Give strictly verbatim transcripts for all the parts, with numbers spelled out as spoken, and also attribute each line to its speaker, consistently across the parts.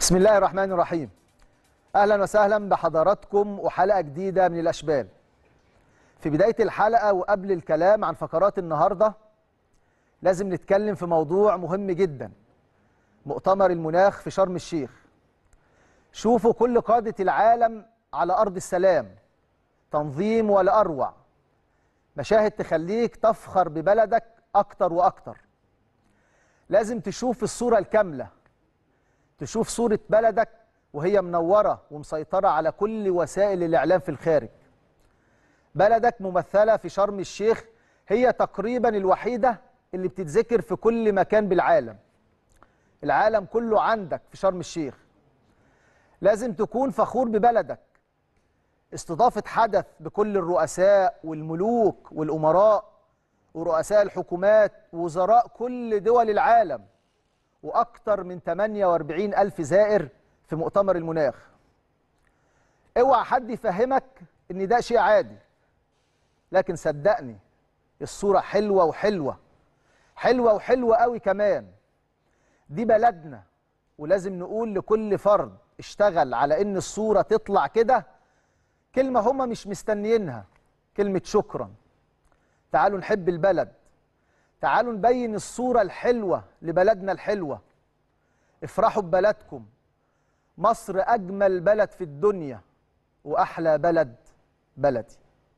Speaker 1: بسم الله الرحمن الرحيم. أهلا وسهلا بحضراتكم وحلقة جديدة من الأشبال. في بداية الحلقة وقبل الكلام عن فقرات النهاردة لازم نتكلم في موضوع مهم جدا، مؤتمر المناخ في شرم الشيخ. شوفوا كل قادة العالم على أرض السلام، تنظيم ولا أروع، مشاهد تخليك تفخر ببلدك أكتر وأكتر. لازم تشوف الصورة الكاملة، تشوف صورة بلدك وهي منورة ومسيطرة على كل وسائل الإعلام في الخارج. بلدك ممثلة في شرم الشيخ، هي تقريبا الوحيدة اللي بتتذكر في كل مكان بالعالم. العالم كله عندك في شرم الشيخ. لازم تكون فخور ببلدك. استضافة حدث بكل الرؤساء والملوك والأمراء ورؤساء الحكومات ووزراء كل دول العالم، وأكثر من ثمانية وأربعين ألف زائر في مؤتمر المناخ. اوعى حد يفهمك ان ده شيء عادي، لكن صدقني الصورة حلوة وحلوة حلوة وحلوة قوي كمان. دي بلدنا، ولازم نقول لكل فرد اشتغل على ان الصورة تطلع كده كلمة هما مش مستنيينها، كلمة شكرا. تعالوا نحب البلد، تعالوا نبين الصورة الحلوة لبلدنا الحلوة. افرحوا ببلدكم. مصر أجمل بلد في الدنيا وأحلى بلد بلدي.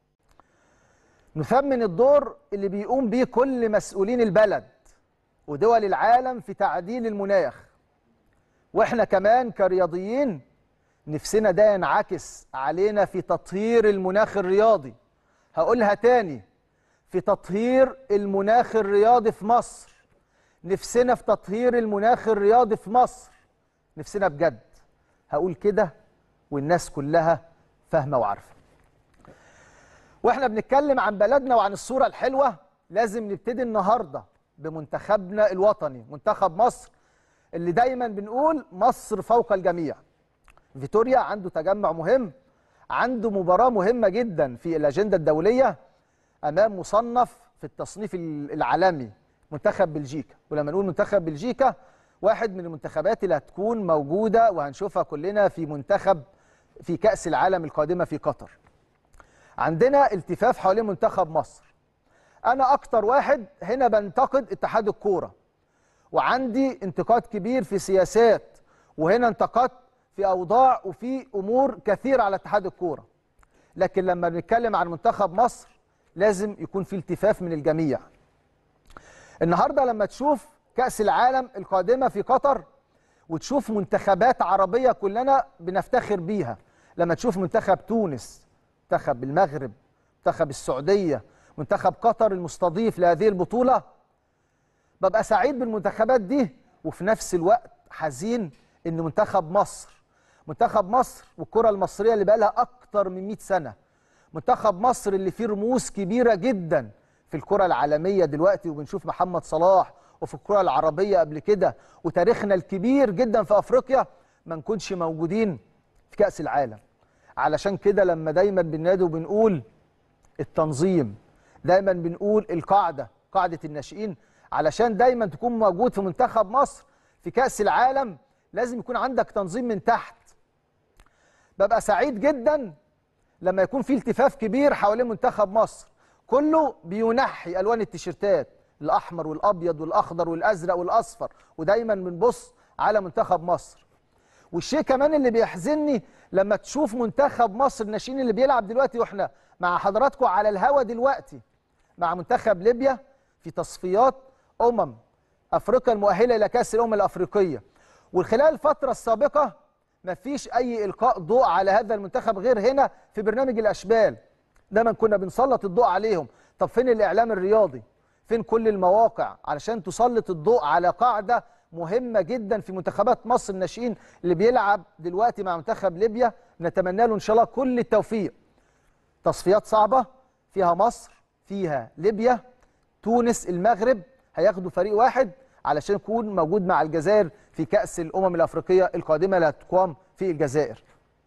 Speaker 1: نثمن الدور اللي بيقوم بيه كل مسؤولين البلد ودول العالم في تعديل المناخ، وإحنا كمان كرياضيين نفسنا ده ينعكس علينا في تطهير المناخ الرياضي. هقولها تاني، في تطهير المناخ الرياضي في مصر. نفسنا في تطهير المناخ الرياضي في مصر، نفسنا بجد. هقول كده والناس كلها فاهمة وعارفة. واحنا بنتكلم عن بلدنا وعن الصورة الحلوة، لازم نبتدي النهاردة بمنتخبنا الوطني، منتخب مصر اللي دايما بنقول مصر فوق الجميع. فيتوريا عنده تجمع مهم، عنده مباراة مهمة جدا في الأجندة الدولية أمام مصنف في التصنيف العالمي منتخب بلجيكا. ولما نقول منتخب بلجيكا، واحد من المنتخبات اللي هتكون موجودة وهنشوفها كلنا في منتخب في كأس العالم القادمة في قطر. عندنا التفاف حوالين منتخب مصر. أنا أكتر واحد هنا بنتقد اتحاد الكورة، وعندي انتقاد كبير في سياسات، وهنا انتقدت في أوضاع وفي أمور كثيرة على اتحاد الكورة. لكن لما بنتكلم عن منتخب مصر لازم يكون في التفاف من الجميع. النهاردة لما تشوف كأس العالم القادمة في قطر وتشوف منتخبات عربية كلنا بنفتخر بيها، لما تشوف منتخب تونس، منتخب المغرب، منتخب السعودية، منتخب قطر المستضيف لهذه البطولة، ببقى سعيد بالمنتخبات دي، وفي نفس الوقت حزين إن منتخب مصر، منتخب مصر والكرة المصرية اللي بقى لها أكتر من مئة سنة، منتخب مصر اللي فيه رموز كبيرة جدا في الكرة العالمية دلوقتي، وبنشوف محمد صلاح، وفي الكرة العربية قبل كده، وتاريخنا الكبير جدا في أفريقيا، ما نكونش موجودين في كأس العالم. علشان كده لما دايما بننادي وبنقول التنظيم، دايما بنقول القاعدة، قاعدة الناشئين، علشان دايما تكون موجود في منتخب مصر في كأس العالم لازم يكون عندك تنظيم من تحت. ببقى سعيد جدا لما يكون في التفاف كبير حوالين منتخب مصر، كله بينحي ألوان التيشيرتات، الأحمر والأبيض والأخضر والأزرق والأصفر، ودايما بنبص على منتخب مصر. والشيء كمان اللي بيحزنني لما تشوف منتخب مصر الناشئين اللي بيلعب دلوقتي، واحنا مع حضراتكم على الهوا دلوقتي مع منتخب ليبيا في تصفيات أمم أفريقيا المؤهلة إلى كأس الأمم الأفريقية. وخلال الفترة السابقة مفيش أي إلقاء ضوء على هذا المنتخب غير هنا في برنامج الأشبال. دايما كنا بنسلط الضوء عليهم. طب فين الإعلام الرياضي؟ فين كل المواقع علشان تسلط الضوء على قاعدة مهمة جدا في منتخبات مصر الناشئين اللي بيلعب دلوقتي مع منتخب ليبيا؟ نتمنى له إن شاء الله كل التوفيق. تصفيات صعبة فيها مصر، فيها ليبيا، تونس، المغرب، هياخدوا فريق واحد علشان يكون موجود مع الجزائر في كأس الأمم الأفريقية القادمة اللي هتقام في الجزائر.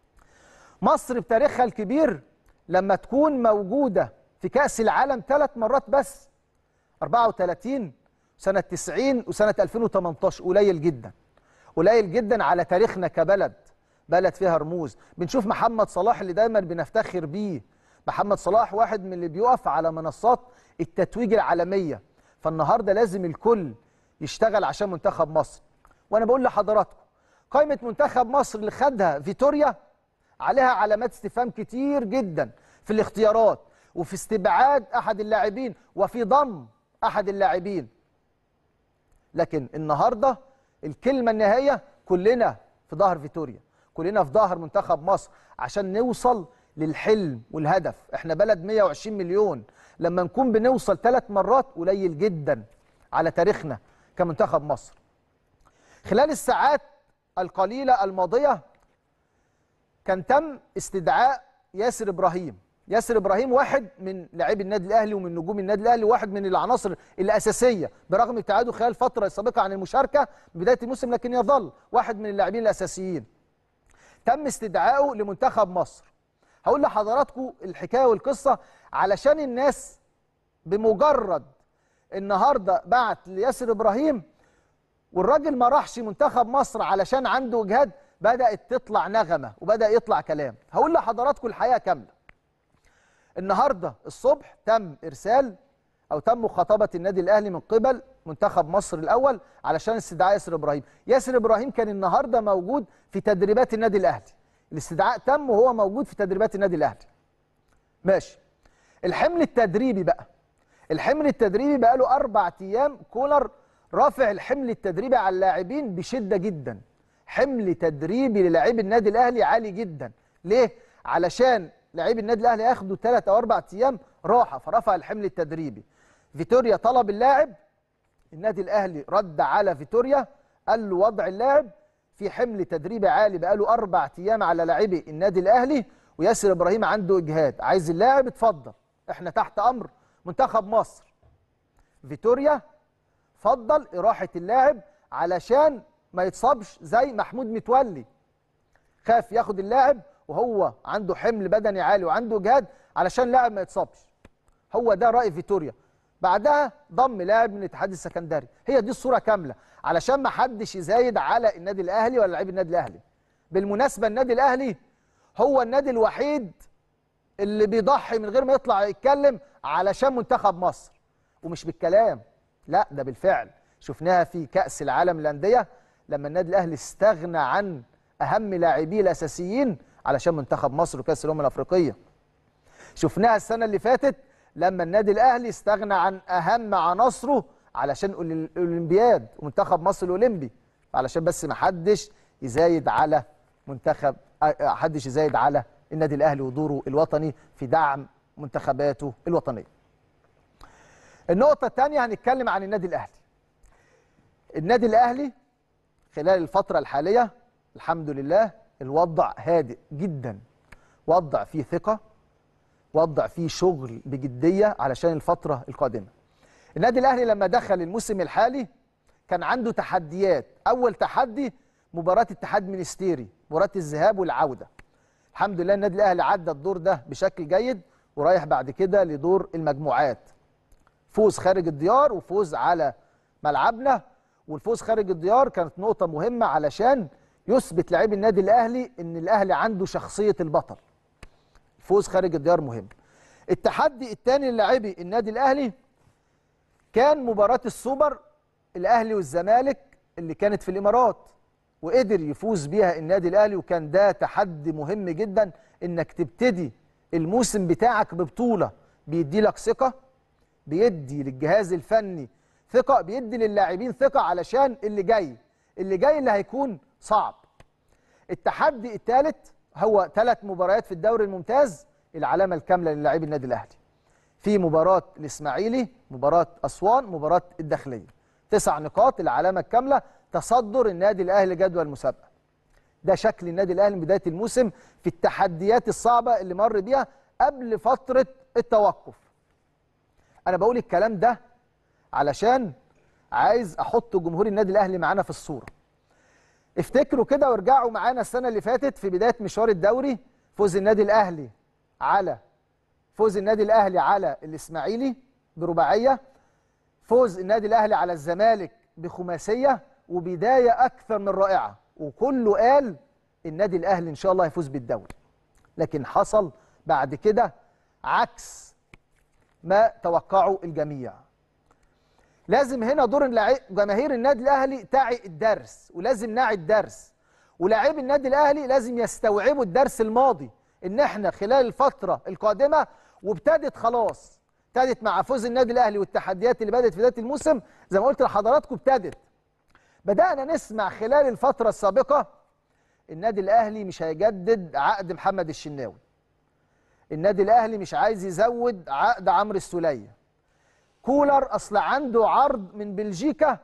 Speaker 1: مصر بتاريخها الكبير لما تكون موجودة في كأس العالم ثلاث مرات بس، أربعة وثلاثين، سنة تسعين، وسنة ألفين وثمانية عشر، قليل جدا. قليل جدا على تاريخنا كبلد، بلد فيها رموز. بنشوف محمد صلاح اللي دايما بنفتخر بيه، محمد صلاح واحد من اللي بيقف على منصات التتويج العالمية، فالنهارده لازم الكل يشتغل عشان منتخب مصر. وانا بقول لحضراتكم قائمة منتخب مصر اللي خدها فيتوريا عليها علامات استفهام كتير جدا في الاختيارات وفي استبعاد احد اللاعبين وفي ضم احد اللاعبين، لكن النهارده الكلمة النهائية كلنا في ظهر فيتوريا، كلنا في ظهر منتخب مصر عشان نوصل للحلم والهدف. احنا بلد مئة وعشرين مليون، لما نكون بنوصل ثلاث مرات قليل جدا على تاريخنا كمنتخب مصر. خلال الساعات القليلة الماضية كان تم استدعاء ياسر إبراهيم. ياسر إبراهيم واحد من لاعبي النادي الأهلي ومن نجوم النادي الأهلي، واحد من العناصر الأساسية برغم ابتعاده خلال الفترة السابقة عن المشاركة بداية الموسم، لكن يظل واحد من اللاعبين الأساسيين. تم استدعائه لمنتخب مصر. هقول لحضراتكم الحكاية والقصة علشان الناس بمجرد النهارده بعت لياسر إبراهيم والراجل ما راحش منتخب مصر علشان عنده إجهاد، بدأت تطلع نغمة وبدأ يطلع كلام. هقول لحضراتكم الحقيقة كاملة. النهارده الصبح تم إرسال أو تم مخاطبة النادي الأهلي من قبل منتخب مصر الأول علشان استدعاء ياسر إبراهيم. ياسر إبراهيم كان النهارده موجود في تدريبات النادي الأهلي. الاستدعاء تم وهو موجود في تدريبات النادي الأهلي. ماشي. الحمل التدريبي بقى. الحمل التدريبي بقى له أربع أيام كولر رافع الحمل التدريبي على اللاعبين بشدة جدا. حمل تدريبي للاعبي النادي الأهلي عالي جدا. ليه؟ علشان لاعبي النادي الأهلي ياخدوا ثلاث أو أربع أيام راحة، فرفع الحمل التدريبي. فيتوريا طلب اللاعب، النادي الأهلي رد على فيتوريا قال له وضع اللاعب في حمل تدريبي عالي بقى له أربع أيام على لاعبي النادي الأهلي، وياسر إبراهيم عنده إجهاد، عايز اللاعب اتفضل، احنا تحت أمر منتخب مصر. فيتوريا فضل إراحة اللاعب علشان ما يتصابش زي محمود متولي، خاف ياخد اللاعب وهو عنده حمل بدني عالي وعنده إجهاد علشان لاعب ما يتصابش. هو ده رأي فيتوريا. بعدها ضم لاعب من الاتحاد السكندري. هي دي الصورة كاملة علشان ما حدش يزايد على النادي الأهلي ولا لاعبي النادي الأهلي. بالمناسبة النادي الأهلي هو النادي الوحيد اللي بيضحي من غير ما يطلع يتكلم علشان منتخب مصر، ومش بالكلام، لا ده بالفعل. شفناها في كأس العالم للأندية لما النادي الأهلي استغنى عن أهم لاعبيه الأساسيين علشان منتخب مصر وكأس الأمم الأفريقية. شفناها السنة اللي فاتت لما النادي الأهلي استغنى عن أهم عناصره علشان الأولمبياد ومنتخب مصر الأولمبي، علشان بس ما حدش يزايد على منتخب، حدش يزايد على النادي الأهلي ودوره الوطني في دعم منتخباته الوطنية. النقطة الثانية هنتكلم عن النادي الأهلي. النادي الأهلي خلال الفترة الحالية الحمد لله الوضع هادئ جدا، وضع فيه ثقة، وضع فيه شغل بجدية علشان الفترة القادمة. النادي الأهلي لما دخل الموسم الحالي كان عنده تحديات. أول تحدي مباراة اتحاد منستيري، مباراة الذهاب والعودة. الحمد لله النادي الأهلي عدى الدور ده بشكل جيد ورايح بعد كده لدور المجموعات. فوز خارج الديار وفوز على ملعبنا، والفوز خارج الديار كانت نقطة مهمة علشان يثبت لاعبي النادي الأهلي إن الأهلي عنده شخصية البطل. الفوز خارج الديار مهم. التحدي الثاني للاعبي النادي الأهلي كان مباراة السوبر الأهلي والزمالك اللي كانت في الإمارات، وقدر يفوز بيها النادي الأهلي، وكان ده تحدي مهم جدا إنك تبتدي الموسم بتاعك ببطولة بيدي لك ثقة، بيدي للجهاز الفني ثقة، بيدي للاعبين ثقة علشان اللي جاي اللي جاي اللي هيكون صعب. التحدي الثالث هو ثلاث مباريات في الدوري الممتاز، العلامة الكاملة للاعبي النادي الأهلي. في مباراة الإسماعيلي، مباراة أسوان، مباراة الداخلية. تسع نقاط، العلامة الكاملة، تصدر النادي الأهلي جدول المسابقة. ده شكل النادي الأهلي من بداية الموسم في التحديات الصعبة اللي مر بيها قبل فترة التوقف. أنا بقول الكلام ده علشان عايز أحط جمهور النادي الأهلي معانا في الصورة. افتكروا كده وارجعوا معانا السنة اللي فاتت في بداية مشوار الدوري، فوز النادي الأهلي على فوز النادي الأهلي على الإسماعيلي برباعية، فوز النادي الأهلي على الزمالك بخماسية، وبدايه اكثر من رائعه، وكله قال النادي الاهلي ان شاء الله هيفوز بالدوري. لكن حصل بعد كده عكس ما توقعه الجميع. لازم هنا دور جماهير النادي الاهلي تعي الدرس، ولازم نعي الدرس، ولاعيبي النادي الاهلي لازم يستوعبوا الدرس الماضي، ان احنا خلال الفتره القادمه وابتدت خلاص، ابتدت مع فوز النادي الاهلي والتحديات اللي بدات في بدايه الموسم زي ما قلت لحضراتكم. ابتدت بدانا نسمع خلال الفتره السابقه النادي الاهلي مش هيجدد عقد محمد الشناوي، النادي الاهلي مش عايز يزود عقد عمرو السوليه، كولر اصل عنده عرض من بلجيكا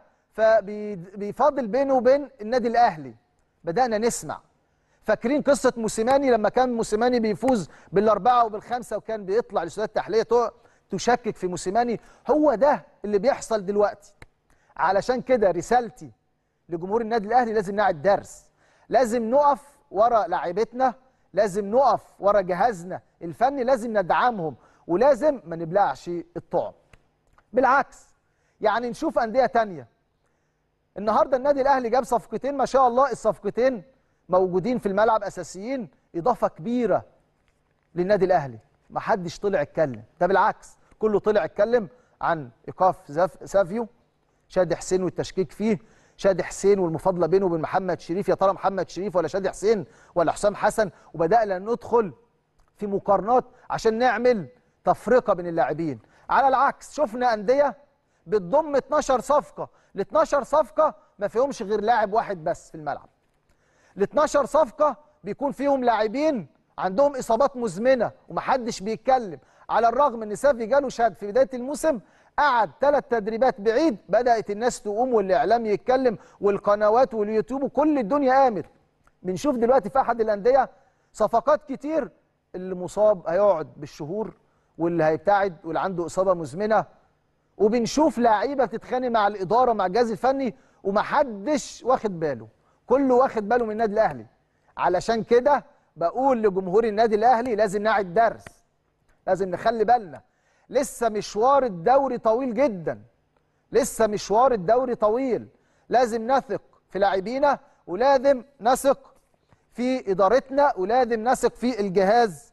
Speaker 1: فبيفاضل بينه وبين النادي الاهلي. بدانا نسمع. فاكرين قصه موسيماني لما كان موسيماني بيفوز بالاربعه وبالخمسه وكان بيطلع لاستوديوهات التحليل تشكك في موسيماني؟ هو ده اللي بيحصل دلوقتي. علشان كده رسالتي لجمهور النادي الاهلي لازم نعي الدرس، لازم نقف ورا لاعيبتنا، لازم نقف ورا جهازنا الفني، لازم ندعمهم، ولازم ما نبلعش الطعم. بالعكس يعني نشوف انديه تانية. النهارده النادي الاهلي جاب صفقتين ما شاء الله، الصفقتين موجودين في الملعب اساسيين، اضافه كبيره للنادي الاهلي. ما حدش طلع اتكلم، ده بالعكس كله طلع اتكلم عن ايقاف سافيو، شادي حسين والتشكيك فيه، شادي حسين والمفاضله بينه وبين محمد شريف، يا ترى محمد شريف ولا شادي حسين ولا حسام حسن، وبدانا ندخل في مقارنات عشان نعمل تفرقه بين اللاعبين. على العكس شفنا انديه بتضم اتناشر صفقه، ال اتناشر صفقه ما فيهمش غير لاعب واحد بس في الملعب. ال اتناشر صفقه بيكون فيهم لاعبين عندهم اصابات مزمنه ومحدش بيتكلم، على الرغم ان سافي جاله شد في بدايه الموسم، قعد ثلاث تدريبات بعيد، بدات الناس تقوم والاعلام يتكلم والقنوات واليوتيوب وكل الدنيا قامت. بنشوف دلوقتي في احد الانديه صفقات كتير، اللي مصاب هيقعد بالشهور واللي هيبتعد واللي عنده اصابه مزمنه، وبنشوف لعيبه بتتخانق مع الاداره مع الجهاز الفني ومحدش واخد باله، كله واخد باله من النادي الاهلي. علشان كده بقول لجمهور النادي الاهلي لازم نعي الدرس، لازم نخلي بالنا، لسه مشوار الدوري طويل جدا، لسه مشوار الدوري طويل، لازم نثق في لاعبينا ولازم نثق في ادارتنا ولازم نثق في الجهاز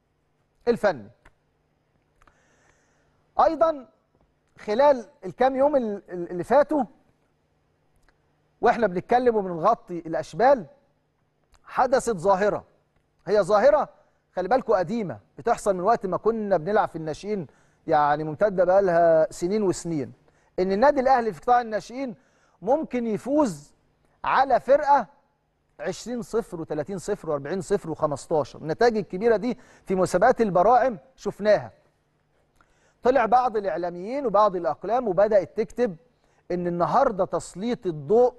Speaker 1: الفني. ايضا خلال الكام يوم اللي فاتوا واحنا بنتكلم وبنغطي الاشبال، حدثت ظاهره، هي ظاهره خلي بالكم قديمه بتحصل من وقت ما كنا بنلعب في الناشئين، يعني ممتده بقى لها سنين وسنين، ان النادي الاهلي في قطاع الناشئين ممكن يفوز على فرقه عشرين صفر وثلاثين صفر وأربعين صفر وخمستاشر. النتائج الكبيره دي في مسابقات البراعم شفناها. طلع بعض الاعلاميين وبعض الاقلام وبدات تكتب ان النهارده تسليط الضوء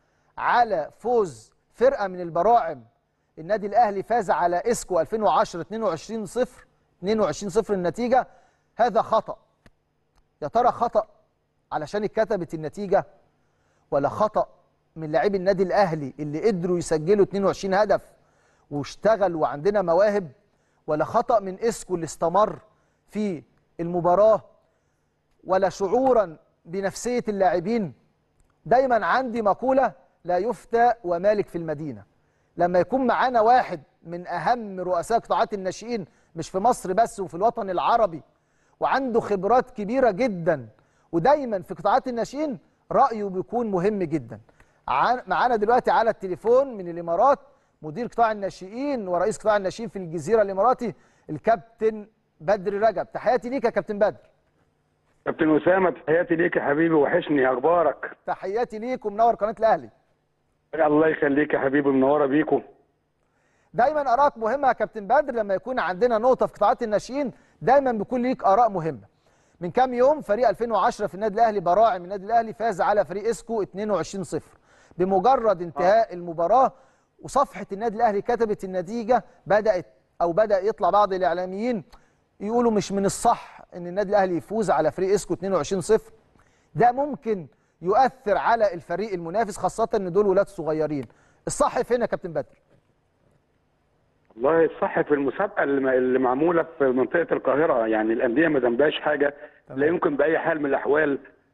Speaker 1: على فوز فرقه من البراعم، النادي الاهلي فاز على اسكو ألفين وعشرة اتنين وعشرين صفر اتنين وعشرين صفر النتيجه، هذا خطا. يا ترى خطا علشان اتكتبت النتيجه، ولا خطا من لاعبي النادي الاهلي اللي قدروا يسجلوا اتنين وعشرين هدف واشتغلوا وعندنا مواهب، ولا خطا من اسكو اللي استمر في المباراه، ولا شعورا بنفسيه اللاعبين؟ دايما عندي مقوله لا يفتى ومالك في المدينه. لما يكون معانا واحد من اهم رؤساء قطاعات الناشئين مش في مصر بس وفي الوطن العربي، وعنده خبرات كبيره جدا، ودايما في قطاعات الناشئين رايه بيكون مهم جدا. معانا دلوقتي على التليفون من الامارات مدير قطاع الناشئين ورئيس قطاع الناشئين في الجزيره الاماراتي الكابتن بدر رجب. تحياتي ليك يا كابتن بدر.
Speaker 2: كابتن اسامه تحياتي ليك يا حبيبي، وحشني، اخبارك؟
Speaker 1: تحياتي ليك ومنور قناه الاهلي.
Speaker 2: الله يخليك يا حبيبي، منوره بيكم.
Speaker 1: دايما ارائك مهمه يا كابتن بدر، لما يكون عندنا نقطه في قطاعات الناشئين دايما بيكون ليك اراء مهمه. من كام يوم فريق ألفين وعشرة في النادي الاهلي براعم النادي الاهلي فاز على فريق اسكو اتنين وعشرين صفر. بمجرد انتهاء آه. المباراه وصفحه النادي الاهلي كتبت النتيجه، بدات او بدا يطلع بعض الاعلاميين يقولوا مش من الصح ان النادي الاهلي يفوز على فريق اسكو اتنين وعشرين صفر. ده ممكن يؤثر على الفريق المنافس، خاصه ان دول ولاد صغيرين. الصح فين يا كابتن بدر؟
Speaker 2: والله الصح في المسابقه اللي معموله في منطقه القاهره، يعني الانديه ما ذنبهاش حاجه. لا يمكن باي حال من الاحوال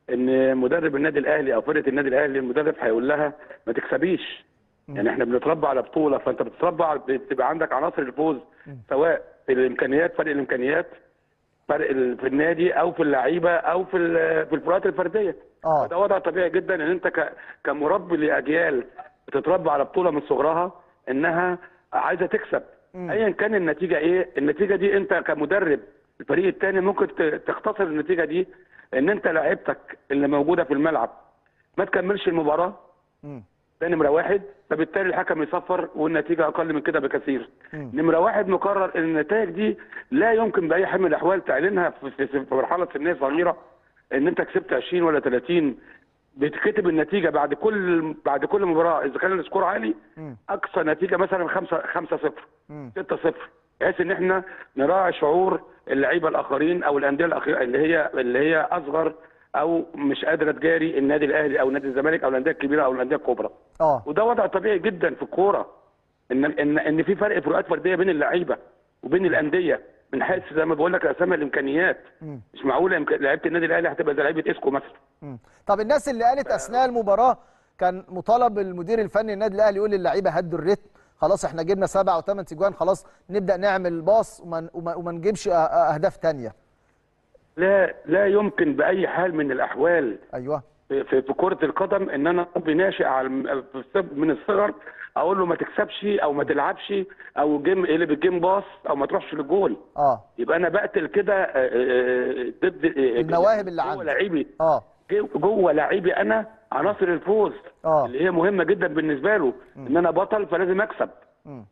Speaker 2: ان مدرب النادي الاهلي او فرقه النادي الاهلي المدرب هيقول لها ما تكسبيش. يعني احنا بنتربى على بطوله، فانت بتتربى على- بتبقى عندك عناصر الفوز سواء في الامكانيات، فرق الامكانيات، فرق ال- في النادي او في اللعيبه او في ال- في الفروقات الفرديه.
Speaker 1: اه
Speaker 2: فده وضع طبيعي جدا ان انت ك- كمربي لاجيال بتتربى على بطوله من صغرها انها عايزه تكسب ايا كان النتيجه ايه. النتيجه دي انت كمدرب الفريق الثاني ممكن ت- تختصر النتيجه دي ان انت لعيبتك اللي موجوده في الملعب ما تكملش المباراه.
Speaker 1: مم.
Speaker 2: ده نمره واحد، فبالتالي الحكم يصفر والنتيجه اقل من كده بكثير. نمره واحد مقرر ان النتائج دي لا يمكن باي حال من الاحوال تعلنها في, في, في مرحله سنيه صغيره ان انت كسبت عشرين ولا ثلاثين. بتكتب النتيجه بعد كل بعد كل مباراه اذا كان السكور عالي اقصى نتيجه مثلا خمسة خمسة صفر ستة صفر، بحيث ان احنا نراعي شعور اللعيبه الاخرين او الانديه الاخرى اللي هي اللي هي اصغر او مش قادره تجاري النادي الاهلي او نادي الزمالك او الانديه الكبيره او الانديه الكبرى.
Speaker 1: اه
Speaker 2: وده وضع طبيعي جدا في الكوره ان ان ان في فرق فروقات فرديه بين اللعيبه وبين الانديه من حيث زي ما بقول لك اسامي الامكانيات. مش معقوله يمكن لعيبه النادي الاهلي هتبقى زي لعيبه اسكو مثلا.
Speaker 1: مم. طب الناس اللي قالت اثناء المباراه كان مطالب المدير الفني النادي الاهلي يقول للعيبه هدوا الريتم، خلاص احنا جبنا سبع او ثمان تجوان، خلاص نبدا نعمل باص وما وما وما نجيبش أ- أ- اهداف ثانيه.
Speaker 2: لا لا يمكن باي حال من الاحوال
Speaker 1: ايوه
Speaker 2: في, في في كره القدم ان انا ابي ناشئ على الم- في الصب- من الصغر اقول له ما تكسبش او ما تلعبش او جيم قلب الجيم باص او ما تروحش للجول.
Speaker 1: اه
Speaker 2: يبقى انا بقتل كده آه، آه، ضد آه،
Speaker 1: المواهب اللي
Speaker 2: جوه
Speaker 1: عندي.
Speaker 2: لعيبي
Speaker 1: اه
Speaker 2: جوه لعيبي انا عناصر الفوز
Speaker 1: آه.
Speaker 2: اللي هي مهمه جدا بالنسبه له ان انا بطل فلازم اكسب.
Speaker 1: مم.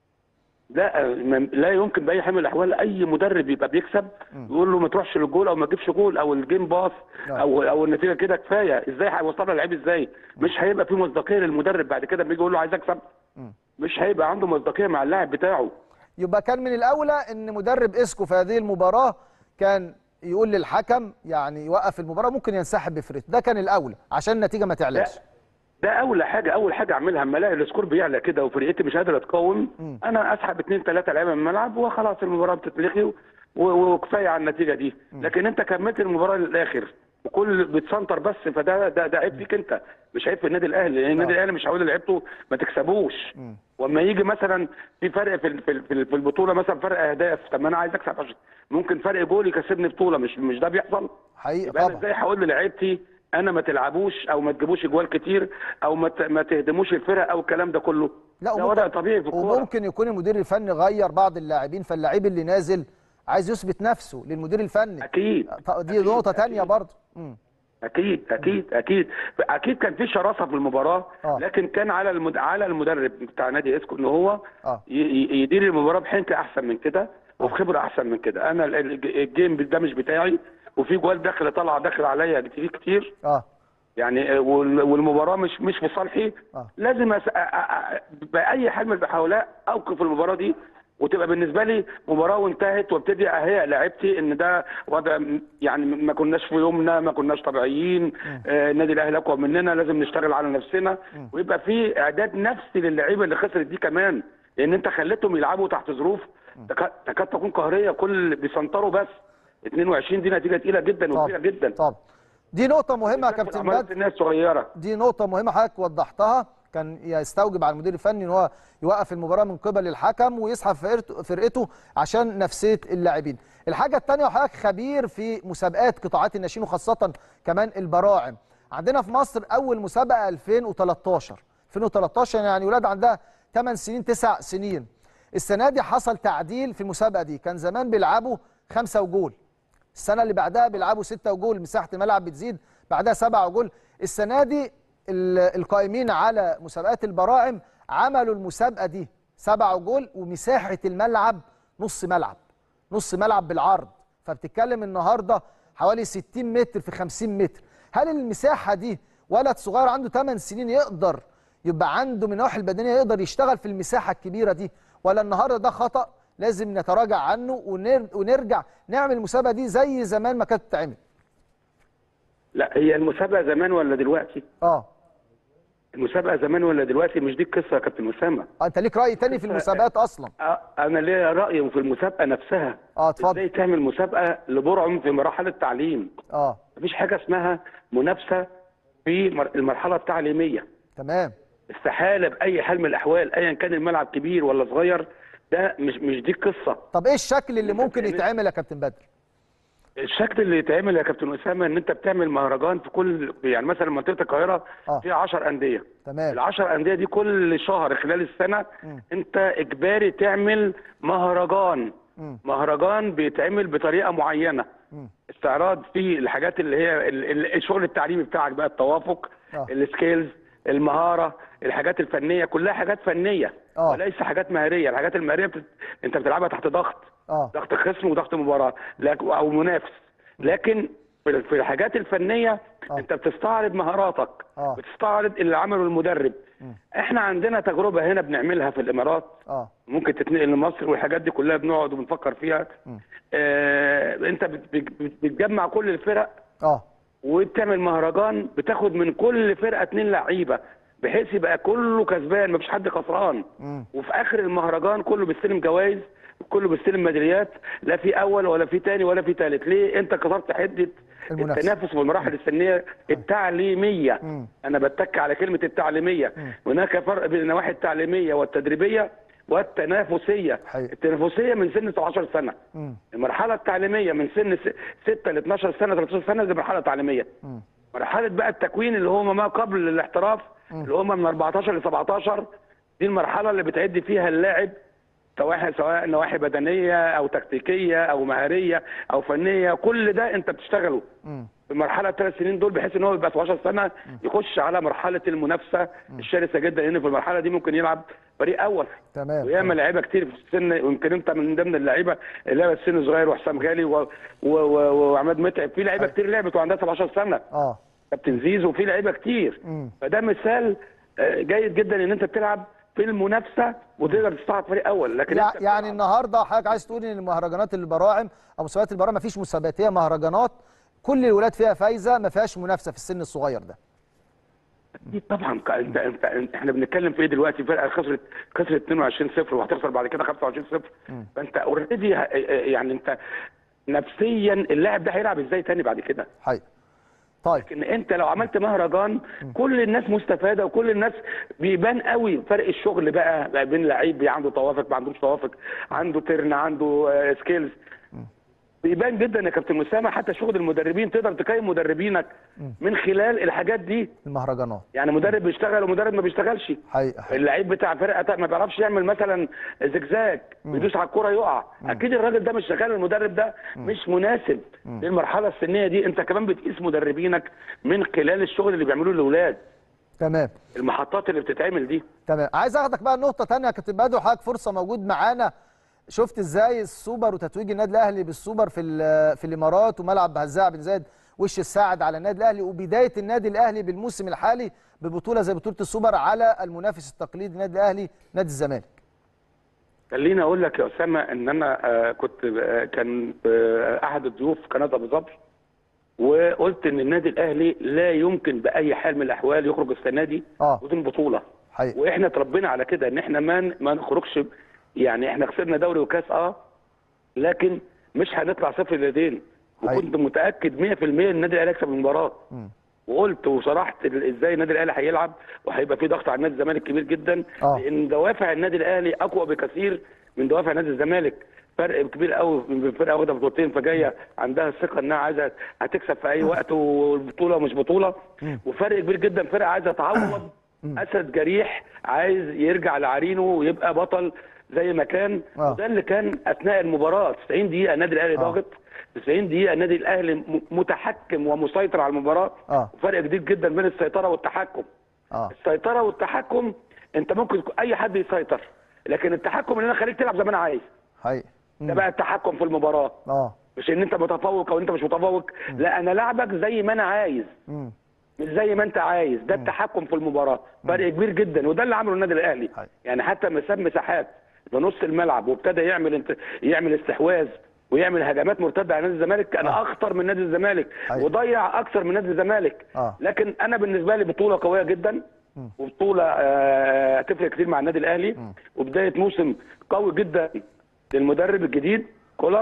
Speaker 2: لا ما- لا يمكن باي حال من الاحوال اي مدرب يبقى بيكسب يقول له ما تروحش للجول او ما تجيبش جول او الجيم باص
Speaker 1: آه.
Speaker 2: او او النتيجه كده كفايه. ازاي هيوصلها اللعيب ازاي؟ مش هيبقى في مصداقيه للمدرب بعد كده لما يجي يقول له عايز اكسب. مش هيبقى عنده مصداقيه مع اللاعب بتاعه.
Speaker 1: يبقى كان من الاولى ان مدرب اسكو في هذه المباراه كان يقول للحكم يعني يوقف المباراه، ممكن ينسحب بفريق، ده كان الاولى عشان النتيجه ما تعلاش.
Speaker 2: ده اول حاجه اول حاجه اعملها اما الاقي السكور بيعلى كده وفرقتي مش قادره تقاوم انا اسحب اثنين ثلاثه لعيبه من الملعب وخلاص المباراه بتتلغي و- وكفايه على النتيجه دي. لكن انت كملت المباراه للاخر وكل بتسنتر بس، فده ده ده عيب فيك انت مش عيب في النادي الاهلي، لان النادي الاهلي مش هيقول لعيبته ما تكسبوش. واما يجي مثلا في فرق في ال- في ال- في ال- في البطوله مثلا فرق اهداف، طب ما انا عايز اكسب عشان ممكن فرق جول يكسبني بطوله، مش مش ده بيحصل؟
Speaker 1: حقيقي
Speaker 2: يبقى انا
Speaker 1: طبعا.
Speaker 2: ازاي هقول للعيبتي انا ما تلعبوش او ما تجيبوش اجوال كتير او ما ت- ما تهدموش الفرق او الكلام ده كله؟
Speaker 1: لا
Speaker 2: ده
Speaker 1: وممكن-
Speaker 2: وضع طبيعي في الكوره.
Speaker 1: وممكن يكون المدير الفني غير بعض اللاعبين، فاللاعب اللي نازل عايز يثبت نفسه للمدير الفني.
Speaker 2: اكيد
Speaker 1: دي
Speaker 2: أكيد،
Speaker 1: نقطه ثانيه
Speaker 2: أكيد.
Speaker 1: برضه. مم.
Speaker 2: اكيد اكيد اكيد اكيد كان في شراسه في المباراه.
Speaker 1: آه.
Speaker 2: لكن كان على المد... على المدرب بتاع نادي اسكو ان هو
Speaker 1: آه.
Speaker 2: ي... ي- يدير المباراه بحنكه احسن من كده وبخبره احسن من كده. انا ال- ال- الجيم ده مش بتاعي وفي جوال داخل طالعه داخل عليا كتير كتير
Speaker 1: اه
Speaker 2: يعني وال- والمباراه مش مش في صالحي.
Speaker 1: آه.
Speaker 2: لازم أس... أ- أ- أ- باي حال من الاحوال اوقف المباراه دي وتبقى بالنسبه لي مباراه وانتهت وابتدي اهيئ لعيبتي ان ده وضع يعني ما كناش في يومنا، ما كناش طبيعيين. آه، النادي الاهلي اقوى مننا، لازم نشتغل على نفسنا ويبقى في اعداد نفسي للعيبه اللي خسرت دي كمان، لان انت خليتهم يلعبوا تحت ظروف تكاد تكاد تكون قهريه، كل بيسنطروا بس. اتنين وعشرين دي نتيجه تقيله جدا وكبيره جدا.
Speaker 1: طب دي نقطه مهمه يا كابتن
Speaker 2: عملت
Speaker 1: بدر.
Speaker 2: الناس صغيره.
Speaker 1: دي نقطة مهمة حضرتك وضحتها، كان يستوجب على المدير الفني ان هو يوقف المباراة من قبل الحكم ويسحب فرقته فرقته عشان نفسية اللاعبين. الحاجة الثانية وحضرتك خبير في مسابقات قطاعات الناشئين وخاصة كمان البراعم. عندنا في مصر أول مسابقة ألفين وتلتاشر ألفين وتلتاشر يعني ولاد عندها ثمان سنين تسع سنين. السنة دي حصل تعديل في المسابقة دي، كان زمان بيلعبوا خمسة وجول. السنة اللي بعدها بيلعبوا ستة وجول، مساحة الملعب بتزيد، بعدها سبعة وجول. السنة دي ال- القائمين على مسابقات البراعم عملوا المسابقة دي سبعة وجول ومساحة الملعب نص ملعب، نص ملعب بالعرض، فبتتكلم النهاردة حوالي ستين متر في خمسين متر. هل المساحة دي ولد صغير عنده ثمان سنين يقدر يبقى عنده من النواحي البدنية يقدر يشتغل في المساحة الكبيرة دي، ولا النهاردة ده خطأ لازم نتراجع عنه ونر- ونرجع نعمل المسابقة دي زي زمان ما كانت بتتعمل؟
Speaker 2: لا هي المسابقه زمان ولا دلوقتي؟
Speaker 1: اه
Speaker 2: المسابقه زمان ولا دلوقتي؟ مش دي القصه يا كابتن اسامه.
Speaker 1: انت ليك رأي تاني في المسابقات اصلا؟
Speaker 2: أه، انا ليا راي في المسابقه نفسها.
Speaker 1: اه اتفضل.
Speaker 2: ازاي تعمل مسابقه لبرعم في مراحل التعليم؟
Speaker 1: اه
Speaker 2: مفيش حاجه اسمها منافسه في المرحله التعليميه.
Speaker 1: تمام.
Speaker 2: استحاله باي حال من الاحوال ايا كان الملعب كبير ولا صغير، ده مش مش دي القصه.
Speaker 1: طب ايه الشكل اللي ممكن يتعمل يا كابتن بدر؟
Speaker 2: الشكل اللي يتعمل يا كابتن اسامه ان انت بتعمل مهرجان في كل، يعني مثلا منطقه القاهره
Speaker 1: آه.
Speaker 2: فيها عشر انديه.
Speaker 1: تمام.
Speaker 2: ال عشر انديه دي كل شهر خلال السنه م. انت اجباري تعمل مهرجان. م. مهرجان بيتعمل بطريقه معينه. م. استعراض فيه الحاجات اللي هي الشغل التعليمي بتاعك بقى، التوافق، آه. السكيلز، المهاره، الحاجات الفنيه، كلها حاجات فنيه أوه. وليس حاجات مهاريه. الحاجات المهاريه بتت... انت بتلعبها تحت ضغط، أوه. ضغط خصم وضغط مباراه او منافس. لكن في الحاجات الفنيه أوه. انت بتستعرض مهاراتك، أوه. بتستعرض اللي عمله المدرب. م. احنا عندنا تجربه هنا بنعملها في الامارات، أوه. ممكن تتنقل لمصر، والحاجات دي كلها بنقعد وبنفكر فيها. آه انت بتجمع كل الفرق، اه وبتعمل مهرجان، بتاخد من كل فرقه اتنين لعيبه بحيث يبقى كله كسبان، مفيش حد خسران. وفي اخر المهرجان كله بيستلم جوائز، كله بيستلم ميداليات، لا في اول ولا في ثاني ولا في ثالث. ليه؟ انت كسرت حده التنافس في المراحل السنيه التعليميه. مم. انا بتك على كلمه التعليميه. مم. هناك فرق بين النواحي التعليميه والتدريبيه والتنافسيه. حقيقة. التنافسيه من سن سبعتاشر سنه. مم. المرحله التعليميه من سن ستة ل اتناشر سنه تلتاشر سنه، دي مرحله تعليميه. مم. مرحله بقى التكوين اللي هم ما قبل الاحتراف، مم. اللي هم من اربعتاشر ل سبعتاشر، دي المرحله اللي بتعد فيها اللاعب سواء سواء نواحي بدنيه او تكتيكيه او مهاريه او فنيه، كل ده انت بتشتغله مم. في المرحله الثلاث سنين دول، بحيث ان هو يبقى سبعتاشر سنه يخش على مرحله المنافسه مم. الشرسه جدا، لان في المرحله دي ممكن يلعب فريق اول. تمام. وياما لعيبه كتير في السن، ويمكن انت من ضمن اللعيبه اللي لعبت سن صغير، وحسام غالي و... و... و... وعماد متعب، في لعيبه كتير لعبت وعندها سبعتاشر سنه. اه كابتن زيزو، وفي لعيبه كتير. مم. فده مثال جيد جدا ان انت بتلعب في المنافسه وتقدر تصعد فريق اول. لكن
Speaker 1: يعني, يعني النهارده حضرتك عايز تقول ان المهرجانات البراعم او مسابقات البراعم ما فيش مسابقات، هي مهرجانات كل الولاد فيها فايزه، ما فيهاش منافسه في السن الصغير ده.
Speaker 2: اكيد طبعا. انت انت احنا بنتكلم في ايه دلوقتي؟ فرقه خسرت خسرت اتنين وعشرين صفر وهتخسر بعد كده خمسة وعشرين صفر. فانت اوريدي يعني انت نفسيا اللاعب ده هيلعب ازاي تاني بعد كده؟ حقيقي. طيب لكن انت لو عملت مهرجان كل الناس مستفاده، وكل الناس بيبان قوي فرق الشغل بقى, بقى بين لعيب عنده توافق ما عندوش توافق، عنده ترن، عنده سكيلز، بيبان جدا يا كابتن اسامه. حتى شغل المدربين تقدر تقيم مدربينك من خلال الحاجات دي،
Speaker 1: المهرجانات. يعني
Speaker 2: مدرب بيشتغل ومدرب ما بيشتغلش. حقيقة حقيقة. اللعيب بتاع فرقه ما بيعرفش يعمل مثلا زجزاج، بيدوس على الكوره يقع، مم. اكيد الراجل ده مش شغال، المدرب ده مم. مش مناسب مم. للمرحله السنيه دي. انت كمان بتقيس مدربينك من خلال الشغل اللي بيعملوه الاولاد. تمام. المحطات اللي بتتعمل دي.
Speaker 1: تمام. عايز اخدك بقى نقطه ثانيه يا كابتن بدر، حضرتك فرصه موجود معانا، شفت ازاي السوبر وتتويج النادي الاهلي بالسوبر في في الامارات، وملعب بهزاع بن زايد وش الساعد على النادي الاهلي، وبدايه النادي الاهلي بالموسم الحالي ببطوله زي بطوله السوبر على المنافس التقليدي النادي الاهلي نادي الزمالك.
Speaker 2: خليني اقول لك يا اسامه ان انا كنت كان احد الضيوف في قناه ابو ظبي، وقلت ان النادي الاهلي لا يمكن باي حال من الاحوال يخرج السنه دي آه. بدون بطوله. حقيقي. واحنا اتربينا على كده ان احنا ما ما نخرجش، يعني احنا خسرنا دوري وكاس اه لكن مش هنطلع صفر اليدين. وكنت متاكد مية في المية ان النادي الاهلي هيكسب المباراه. وقلت وشرحت ازاي النادي الاهلي هيلعب، وهيبقى في ضغط على النادي الزمالك كبير جدا. أوه. لان دوافع النادي الاهلي اقوى بكثير من دوافع نادي الزمالك. فرق كبير قوي من فرقه واخده بطولتين فجايه عندها الثقه انها عايزه هتكسب في اي وقت، والبطوله مش بطوله. وفرق كبير جدا فرقه عايزه تعوض اسد جريح، عايز يرجع لعرينه ويبقى بطل زي ما كان. آه. وده اللي كان اثناء المباراه. تسعين دقيقه النادي الاهلي ضاغط، تسعين دقيقه النادي الاهلي متحكم ومسيطر على المباراه. آه. وفرق كبير جدا بين السيطره والتحكم. آه. السيطره والتحكم انت ممكن اي حد يسيطر، لكن التحكم ان انا خليك تلعب زي ما انا عايز. حقيقي. ده بقى التحكم في المباراه. اه مش ان انت متفوق او انت مش متفوق، م. لا انا لعبك زي ما انا عايز، م. مش زي ما انت عايز. ده التحكم في المباراه. فرق كبير جدا، وده اللي عمله النادي الاهلي. حقيقي. يعني حتى ما ساب مساحات في نص الملعب وابتدى يعمل انت... يعمل استحواذ ويعمل هجمات مرتده على نادي الزمالك، كان آه. اخطر من نادي الزمالك. حقيقي. وضيع اكثر من نادي الزمالك. آه. لكن انا بالنسبه لي بطوله قويه جدا، م. وبطوله آه هتفرق كتير مع النادي الاهلي. م. وبدايه موسم قوي جدا للمدرب الجديد كولر.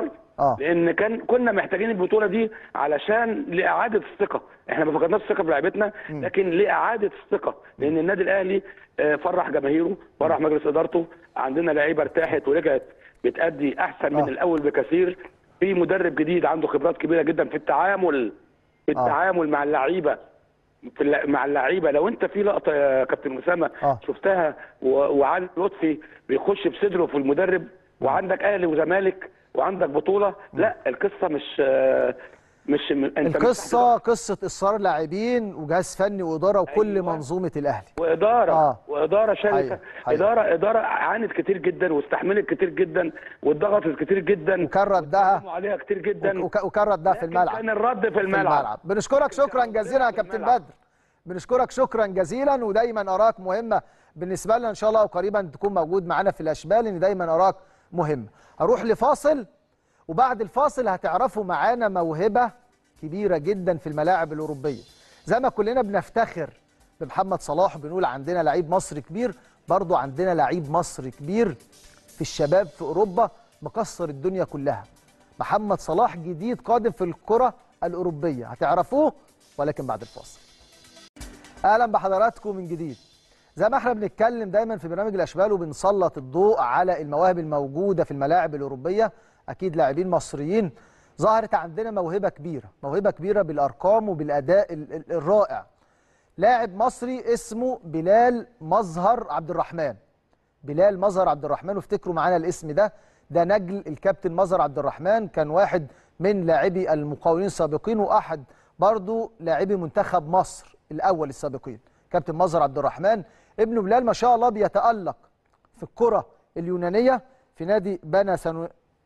Speaker 1: آه.
Speaker 2: لان كان كنا محتاجين البطوله دي علشان لاعاده الثقه. احنا ما فقدناش الثقه في لعيبتنا، لكن لاعاده الثقه، لان النادي الاهلي آه، فرح جماهيره، فرح مجلس ادارته، عندنا لعيبه ارتاحت ورجعت بتأدي احسن من
Speaker 1: آه.
Speaker 2: الاول بكثير. في مدرب جديد عنده خبرات كبيره جدا في التعامل في التعامل مع اللعيبه في الل- مع اللعيبه. لو انت في لقطه يا كابتن اسامه
Speaker 1: آه.
Speaker 2: شفتها و- وعلي لطفي بيخش بصدره في المدرب، وعندك اهلي وزمالك وعندك بطوله، لا القصه مش مش م- انت مش
Speaker 1: القصه قصه اصرار لاعبين وجهاز فني واداره وكل
Speaker 2: أيوة.
Speaker 1: منظومه الاهلي
Speaker 2: واداره
Speaker 1: آه.
Speaker 2: واداره شركه
Speaker 1: حقيقة. حقيقة.
Speaker 2: اداره اداره عانت كتير جدا واستحملت كتير جدا واتضغطت كتير جدا
Speaker 1: وكان ردها
Speaker 2: واتكلموا عليها كتير جدا،
Speaker 1: وك- وكان ردها في
Speaker 2: لكن
Speaker 1: الملعب
Speaker 2: كان الرد في
Speaker 1: في
Speaker 2: الملعب,
Speaker 1: الملعب. بنشكرك شكرا جزيلا يا كابتن
Speaker 2: الملعب.
Speaker 1: بدر، بنشكرك شكرا جزيلا، ودايما اراك مهمه بالنسبه لنا ان شاء الله، وقريبا تكون موجود معانا في الاشبال، لان دايما اراك مهمه. هروح لفاصل، وبعد الفاصل هتعرفوا معانا موهبه كبيره جدا في الملاعب الاوروبيه. زي ما كلنا بنفتخر بمحمد صلاح بنقول عندنا لعيب مصري كبير، برضو عندنا لعيب مصري كبير في الشباب في اوروبا مكسر الدنيا كلها. محمد صلاح جديد قادم في الكره الاوروبيه، هتعرفوه ولكن بعد الفاصل. اهلا بحضراتكم من جديد. زي ما احنا بنتكلم دايما في برنامج الاشبال وبنسلط الضوء على المواهب الموجوده في الملاعب الاوروبيه، اكيد لاعبين مصريين ظهرت عندنا موهبه كبيره، موهبه كبيره بالارقام وبالاداء ال- ال- الرائع. لاعب مصري اسمه بلال مظهر عبد الرحمن. بلال مظهر عبد الرحمن، وافتكروا معانا الاسم ده، ده نجل الكابتن مظهر عبد الرحمن، كان واحد من لاعبي المقاولين السابقين واحد برضو لاعبي منتخب مصر الاول السابقين. كابتن مظهر عبد الرحمن ابن بلال ما شاء الله بيتألق في الكرة اليونانية في نادي بنا سنو...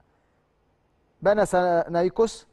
Speaker 1: بنا سنايكوس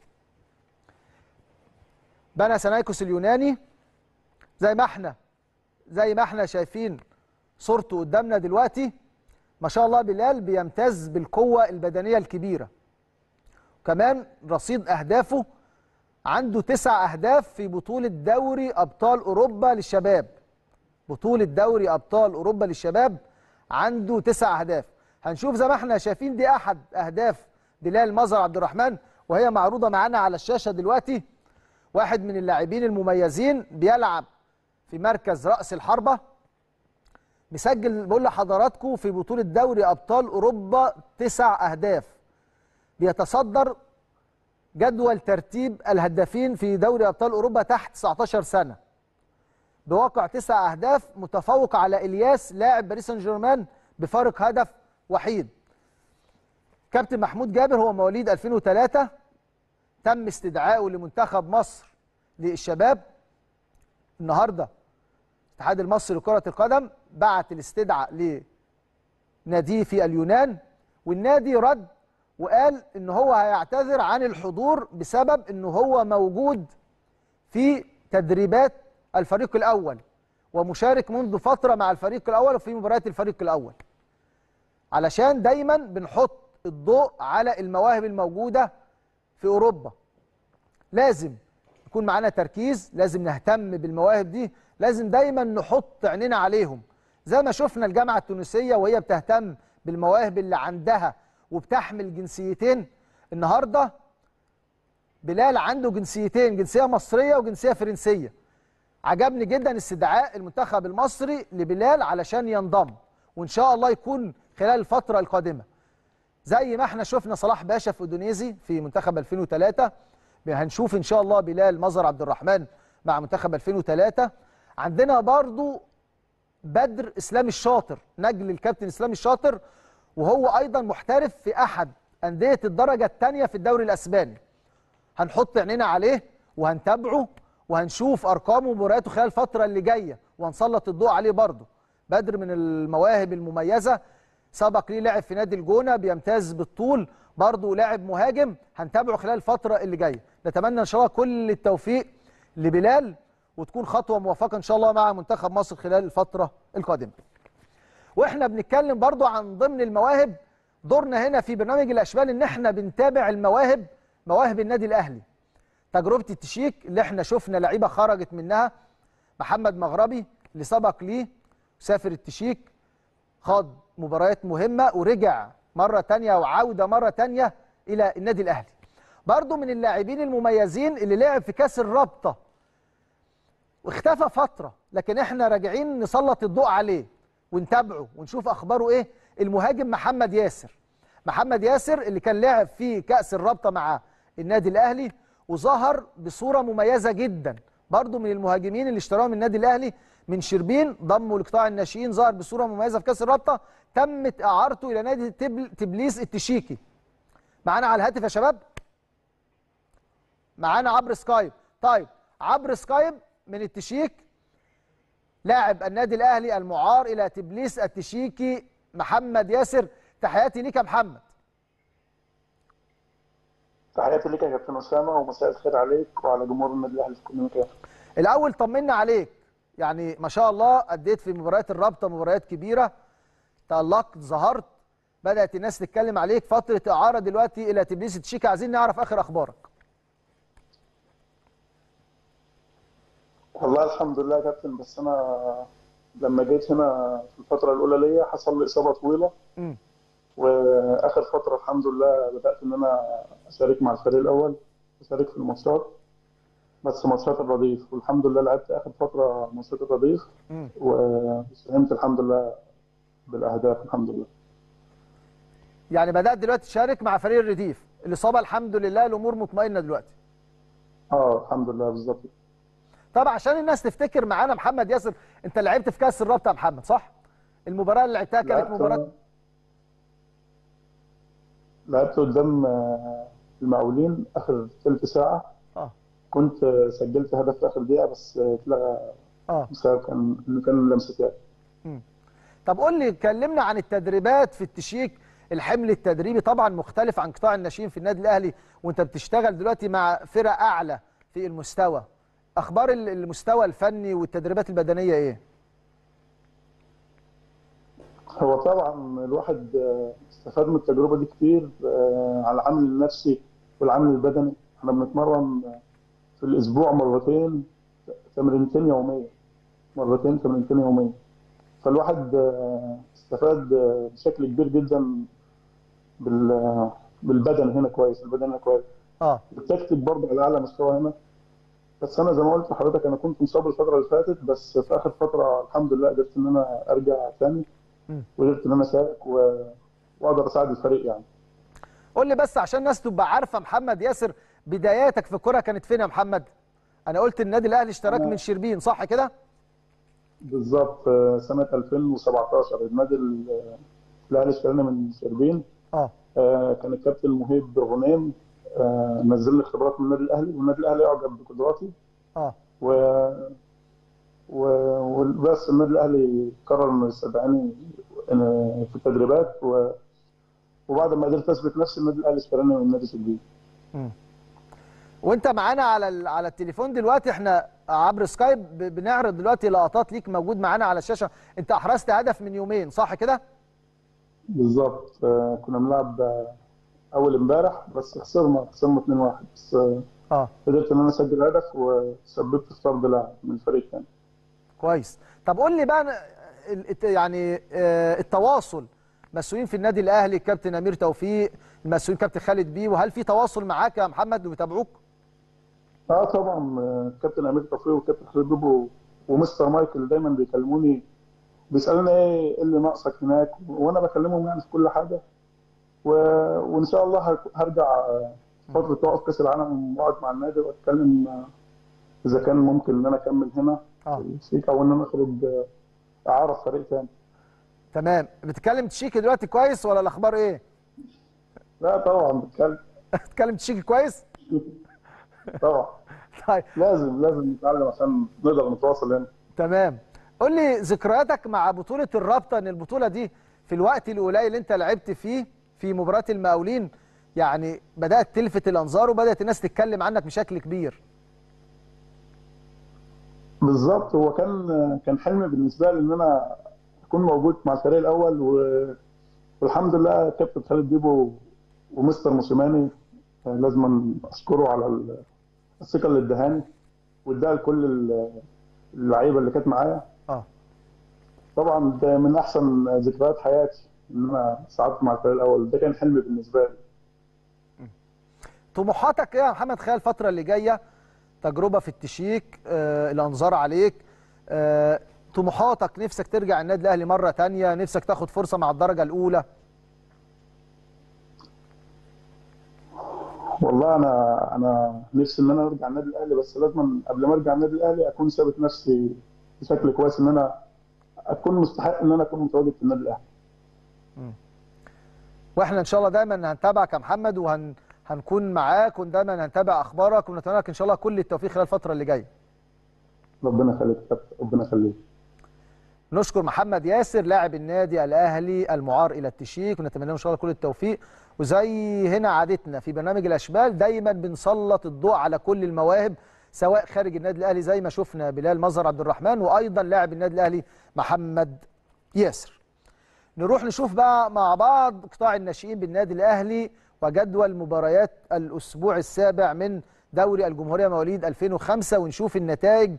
Speaker 1: بنا سنايكوس اليوناني. زي ما احنا زي ما احنا شايفين صورته قدامنا دلوقتي، ما شاء الله بلال بيمتاز بالقوة البدنية الكبيرة. كمان رصيد أهدافه عنده تسع أهداف في بطولة دوري أبطال أوروبا للشباب. بطولة دوري أبطال أوروبا للشباب عنده تسع أهداف. هنشوف زي ما احنا شايفين دي أحد أهداف بلال مظهر عبد الرحمن، وهي معروضة معانا على الشاشة دلوقتي. واحد من اللاعبين المميزين بيلعب في مركز رأس الحربة، مسجل بقول لحضراتكم في بطولة دوري أبطال أوروبا تسع أهداف. بيتصدر جدول ترتيب الهدافين في دوري أبطال أوروبا تحت تسعتاشر سنة بواقع تسع أهداف، متفوق على إلياس لاعب باريس سان جيرمان بفارق هدف وحيد. كابتن محمود جابر هو مواليد ألفين وثلاثة، تم استدعائه لمنتخب مصر للشباب. النهارده الاتحاد المصري لكرة القدم بعت الاستدعاء لناديه في اليونان، والنادي رد وقال ان هو هيعتذر عن الحضور بسبب انه هو موجود في تدريبات الفريق الاول ومشارك منذ فتره مع الفريق الاول وفي مباريات الفريق الاول. علشان دايما بنحط الضوء على المواهب الموجوده في اوروبا، لازم يكون معانا تركيز، لازم نهتم بالمواهب دي، لازم دايما نحط عينينا عليهم. زي ما شفنا الجامعه التونسيه وهي بتهتم بالمواهب اللي عندها وبتحمل جنسيتين. النهارده بلال عنده جنسيتين، جنسيه مصريه وجنسيه فرنسيه. عجبني جدا استدعاء المنتخب المصري لبلال علشان ينضم، وان شاء الله يكون خلال الفتره القادمه. زي ما احنا شفنا صلاح باشا في اودونيزي في منتخب ألفين وثلاثة، هنشوف ان شاء الله بلال مظهر عبد الرحمن مع منتخب ألفين وثلاثة. عندنا برضو بدر اسلام الشاطر، نجل الكابتن اسلام الشاطر، وهو ايضا محترف في احد انديه الدرجه الثانيه في الدوري الاسباني. هنحط عينينا عليه وهنتابعه وهنشوف ارقامه ومبارياته خلال الفتره اللي جايه وهنسلط الضوء عليه برضه. بدر من المواهب المميزه، سبق ليه لعب في نادي الجونه، بيمتاز بالطول، برضه لاعب مهاجم، هنتابعه خلال الفتره اللي جايه. نتمنى ان شاء الله كل التوفيق لبلال وتكون خطوه موفقه ان شاء الله مع منتخب مصر خلال الفتره القادمه. واحنا بنتكلم برضو عن ضمن المواهب، دورنا هنا في برنامج الاشبال ان احنا بنتابع المواهب، مواهب النادي الاهلي. تجربه التشيك اللي احنا شفنا لعيبه خرجت منها، محمد مغربي اللي سبق ليه سافر التشيك، خاض مباريات مهمه ورجع مره ثانيه وعوده مره ثانيه الى النادي الاهلي. برضو من اللاعبين المميزين اللي لعب في كاس الرابطه واختفى فتره، لكن احنا راجعين نسلط الضوء عليه ونتابعه ونشوف اخباره ايه، المهاجم محمد ياسر. محمد ياسر اللي كان لعب في كاس الرابطه مع النادي الاهلي وظهر بصوره مميزه جدا، برضو من المهاجمين اللي اشتراهم النادي الاهلي من شربين، ضموا لقطاع الناشئين، ظهر بصوره مميزه في كاس الرابطه، تمت اعارته الى نادي تبل... تبليس التشيكي. معانا على الهاتف يا شباب؟ معانا عبر سكايب. طيب عبر سكايب من التشيك لاعب النادي الاهلي المعار الى تبليس التشيكي محمد ياسر. تحياتي ليك يا محمد.
Speaker 3: تحياتي ليك يا كابتن اسامه، ومساء الخير عليك وعلى جمهور النادي الاهلي في كل مكان.
Speaker 1: الاول طمنا عليك، يعني ما شاء الله اديت في مباريات الرابطه مباريات كبيره، تألقت، ظهرت، بدات الناس تتكلم عليك، فتره اعاره دلوقتي الى تبليس التشيكي، عايزين نعرف اخر اخبارك.
Speaker 3: والله الحمد لله يا كابتن، بس انا لما جيت هنا في الفتره الاولى ليا حصل لي اصابه طويله،
Speaker 1: م.
Speaker 3: واخر فتره الحمد لله بدات ان انا اشارك مع الفريق الاول، اشارك في الماتشات، بس ماتشات الرديف، والحمد لله لعبت اخر فتره ماتشات الرديف وساهمت الحمد لله بالاهداف الحمد لله.
Speaker 1: يعني بدات دلوقتي تشارك مع فريق الرديف، الاصابه الحمد لله الامور مطمئنه دلوقتي.
Speaker 3: اه الحمد لله بالظبط.
Speaker 1: طبعا عشان الناس تفتكر معانا محمد ياسر، انت لعبت في كاس الرابطه يا محمد صح؟ المباراه اللي لعبتها كانت مباراه
Speaker 3: لعبت قدام المقاولين اخر ثلث ساعه.
Speaker 1: اه
Speaker 3: كنت سجلت هدف في اخر دقيقه بس اتلغى
Speaker 1: اه
Speaker 3: بسبب كان انه كان لمسه يد.
Speaker 1: طب قول لي، كلمنا عن التدريبات في التشيك، الحمل التدريبي طبعا مختلف عن قطاع الناشئين في النادي الاهلي، وانت بتشتغل دلوقتي مع فرق اعلى في المستوى. اخبار المستوى الفني والتدريبات البدنيه ايه؟
Speaker 3: هو طبعا الواحد استفاد من التجربه دي كتير على العامل النفسي والعامل البدني. احنا بنتمرن في الاسبوع مرتين تمرينتين يوميا، مرتين تمرينتين يوميا، فالواحد استفاد بشكل كبير جدا بال بالبدن هنا كويس، البدن هنا كويس.
Speaker 1: اه
Speaker 3: التكتيك برضه على اعلى مستوى هنا. بس انا زي ما قلت لحضرتك انا كنت مصاب الفتره اللي فاتت، بس في اخر فتره الحمد لله قدرت ان انا ارجع ثاني وقدرت ان انا اشارك و... واقدر اساعد الفريق يعني.
Speaker 1: قول لي بس عشان الناس تبقى عارفه، محمد ياسر بداياتك في الكوره كانت فين يا محمد؟ انا قلت النادي الاهلي اشتراك من شربين صح كده؟
Speaker 3: بالظبط سنه ألفين وسبعتاشر النادي الاهلي اشترانا من شربين.
Speaker 1: اه
Speaker 3: آه كان الكابتن مهيب غنيم آه نزل لي اختبارات من النادي الاهلي، والنادي الاهلي اعجب بقدراتي.
Speaker 1: اه
Speaker 3: و وبس النادي الاهلي قرر انه يستدعيني في التدريبات، و... وبعد ما قدرت اثبت نفسي النادي الاهلي اشتراني من نادي شربين.
Speaker 1: وانت معانا على على التليفون دلوقتي، احنا عبر سكايب بنعرض دلوقتي لقطات ليك موجود معانا على الشاشه. انت احرزت هدف من يومين صح كده؟
Speaker 3: بالظبط. كنا بنلعب اول امبارح بس خسرنا خسرنا اتنين واحد، بس
Speaker 1: اه
Speaker 3: قدرت ان انا اسجل هدف وسببت في طرد لاعب من الفريق الثاني.
Speaker 1: كويس. طب قول لي بقى يعني التواصل، مسؤولين في النادي الاهلي الكابتن امير توفيق، المسؤولين كابتن خالد بيه، وهل في تواصل معاك يا محمد وبيتابعوك؟
Speaker 3: اه طبعا الكابتن امير توفيق والكابتن خالد بيه ومستر مايكل دايما بيكلموني، بيسالوني ايه اللي ناقصك هناك، وانا بكلمهم يعني في كل حاجه. و... وان شاء الله هرجع فتره توقف كاس العالم واقعد مع النادي واتكلم اذا كان ممكن ان انا اكمل هنا
Speaker 1: اه
Speaker 3: في او ان انا اخرج اعاره في فريق ثاني.
Speaker 1: تمام. بتتكلم تشيكي دلوقتي كويس ولا الاخبار ايه؟
Speaker 3: لا طبعا بتكلم.
Speaker 1: بتتكلم تشيكي كويس؟
Speaker 3: طبعا.
Speaker 1: طيب
Speaker 3: لازم لازم نتعلم عشان نقدر نتواصل هنا.
Speaker 1: تمام. قول لي ذكرياتك مع بطوله الرابطه، ان البطوله دي في الوقت القليل اللي انت لعبت فيه في مباراه المقاولين يعني بدات تلفت الانظار وبدات الناس تتكلم عنك بشكل كبير.
Speaker 3: بالظبط. هو كان كان حلم بالنسبه لي ان انا اكون موجود مع الفريق الاول، والحمد لله كابتن خالد بيبو ومستر موسيماني لازم اشكره على الثقه اللي ادهاني واداها لكل اللعيبه اللي كانت معايا.
Speaker 1: اه
Speaker 3: طبعا ده من احسن ذكريات حياتي ان انا صعدت مع الفريق الاول، ده كان حلم بالنسبه لي.
Speaker 1: طموحاتك ايه يا محمد خلال الفتره اللي جايه؟ تجربه في التشيك، آه الانظار عليك، آه طموحاتك، نفسك ترجع النادي الاهلي مره ثانيه، نفسك تاخد فرصه مع الدرجه الاولى؟
Speaker 3: والله انا انا نفسي ان انا ارجع النادي الاهلي، بس لازم قبل ما ارجع النادي الاهلي اكون ثابت نفسي بشكل كويس، ان انا اكون مستحق ان انا اكون متواجد في النادي الاهلي.
Speaker 1: واحنا ان شاء الله دايما هنتابعك يا محمد، وهن هنكون معاك، ودايما هنتابع اخبارك، ونتمنى لك ان شاء الله كل التوفيق خلال الفتره اللي جايه.
Speaker 3: ربنا يخليك يا كابتن، ربنا يخليك.
Speaker 1: نشكر محمد ياسر لاعب النادي الاهلي المعار الى التشيك، ونتمنى له ان شاء الله كل التوفيق. وزي هنا عادتنا في برنامج الاشبال دايما بنسلط الضوء على كل المواهب سواء خارج النادي الاهلي زي ما شفنا بلال مظهر عبد الرحمن، وايضا لاعب النادي الاهلي محمد ياسر. نروح نشوف بقى مع بعض قطاع الناشئين بالنادي الاهلي وجدول مباريات الاسبوع السابع من دوري الجمهوريه مواليد ألفين وخمسة، ونشوف النتائج.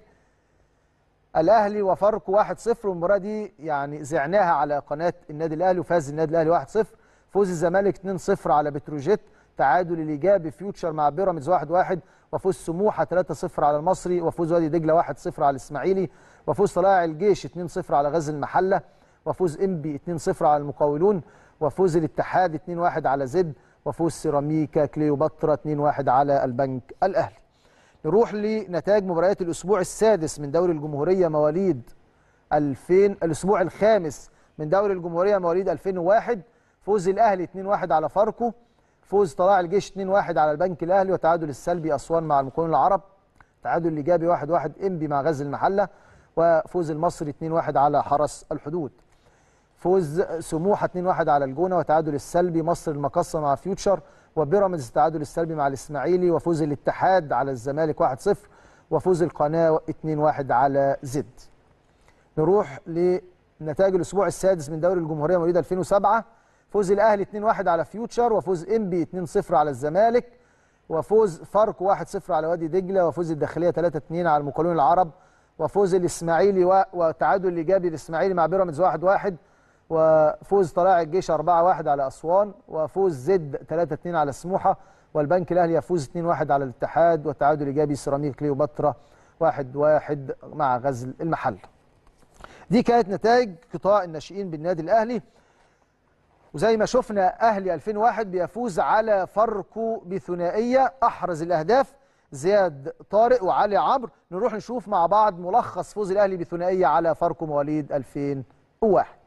Speaker 1: الاهلي وفاركو واحد صفر، والمباراه دي يعني زعناها على قناه النادي الاهلي، وفاز النادي الاهلي واحد صفر. فوز الزمالك اتنين صفر على بتروجيت، تعادل الايجابي فيوتشر مع بيراميدز واحد واحد، وفوز سموحه ثلاثة صفر على المصري، وفوز وادي دجله واحد صفر على الاسماعيلي، وفوز طلائع الجيش اتنين صفر على غزل المحله، وفوز انبي اتنين صفر على المقاولون، وفوز الاتحاد اتنين واحد على زد، وفوز سيراميكا كليوباترا اتنين واحد على البنك الاهلي. نروح لنتائج مباريات الاسبوع السادس من دوري الجمهوريه مواليد ألفين، الاسبوع الخامس من دوري الجمهوريه مواليد ألفين وواحد. فوز الاهلي اتنين واحد على فاركو، فوز طلائع الجيش اتنين واحد على البنك الاهلي، وتعادل السلبي اسوان مع المقاولون العرب، تعادل الايجابي واحد واحد انبي مع غزل المحله، وفوز المصري اتنين واحد على حرس الحدود. فوز سموحه اتنين واحد على الجونه، وتعادل السلبي مصر المقصه مع فيوتشر، وبيراميدز التعادل السلبي مع الاسماعيلي، وفوز الاتحاد على الزمالك واحد صفر، وفوز القناه اتنين واحد على زد. نروح لنتائج الاسبوع السادس من دوري الجمهوريه مواليد ألفين وسبعة. فوز الاهلي اتنين واحد على فيوتشر، وفوز انبي اتنين صفر على الزمالك، وفوز فاركو واحد صفر على وادي دجله، وفوز الداخليه ثلاثة اتنين على المقاولون العرب، وفوز الاسماعيلي و... وتعادل الايجابي الاسماعيلي مع بيراميدز واحد واحد، وفوز طلائع الجيش أربعة واحد على اسوان، وفوز زد ثلاثة اتنين على سموحه، والبنك الاهلي يفوز اتنين واحد على الاتحاد، وتعادل ايجابي سيراميك كليوباترا واحد واحد مع غزل المحله. دي كانت نتائج قطاع الناشئين بالنادي الاهلي. وزي ما شفنا اهلي ألفين وواحد بيفوز على فاركو بثنائيه، احرز الاهداف زياد طارق وعلي عمرو. نروح نشوف مع بعض ملخص فوز الاهلي بثنائيه على فاركو مواليد ألفين وواحد.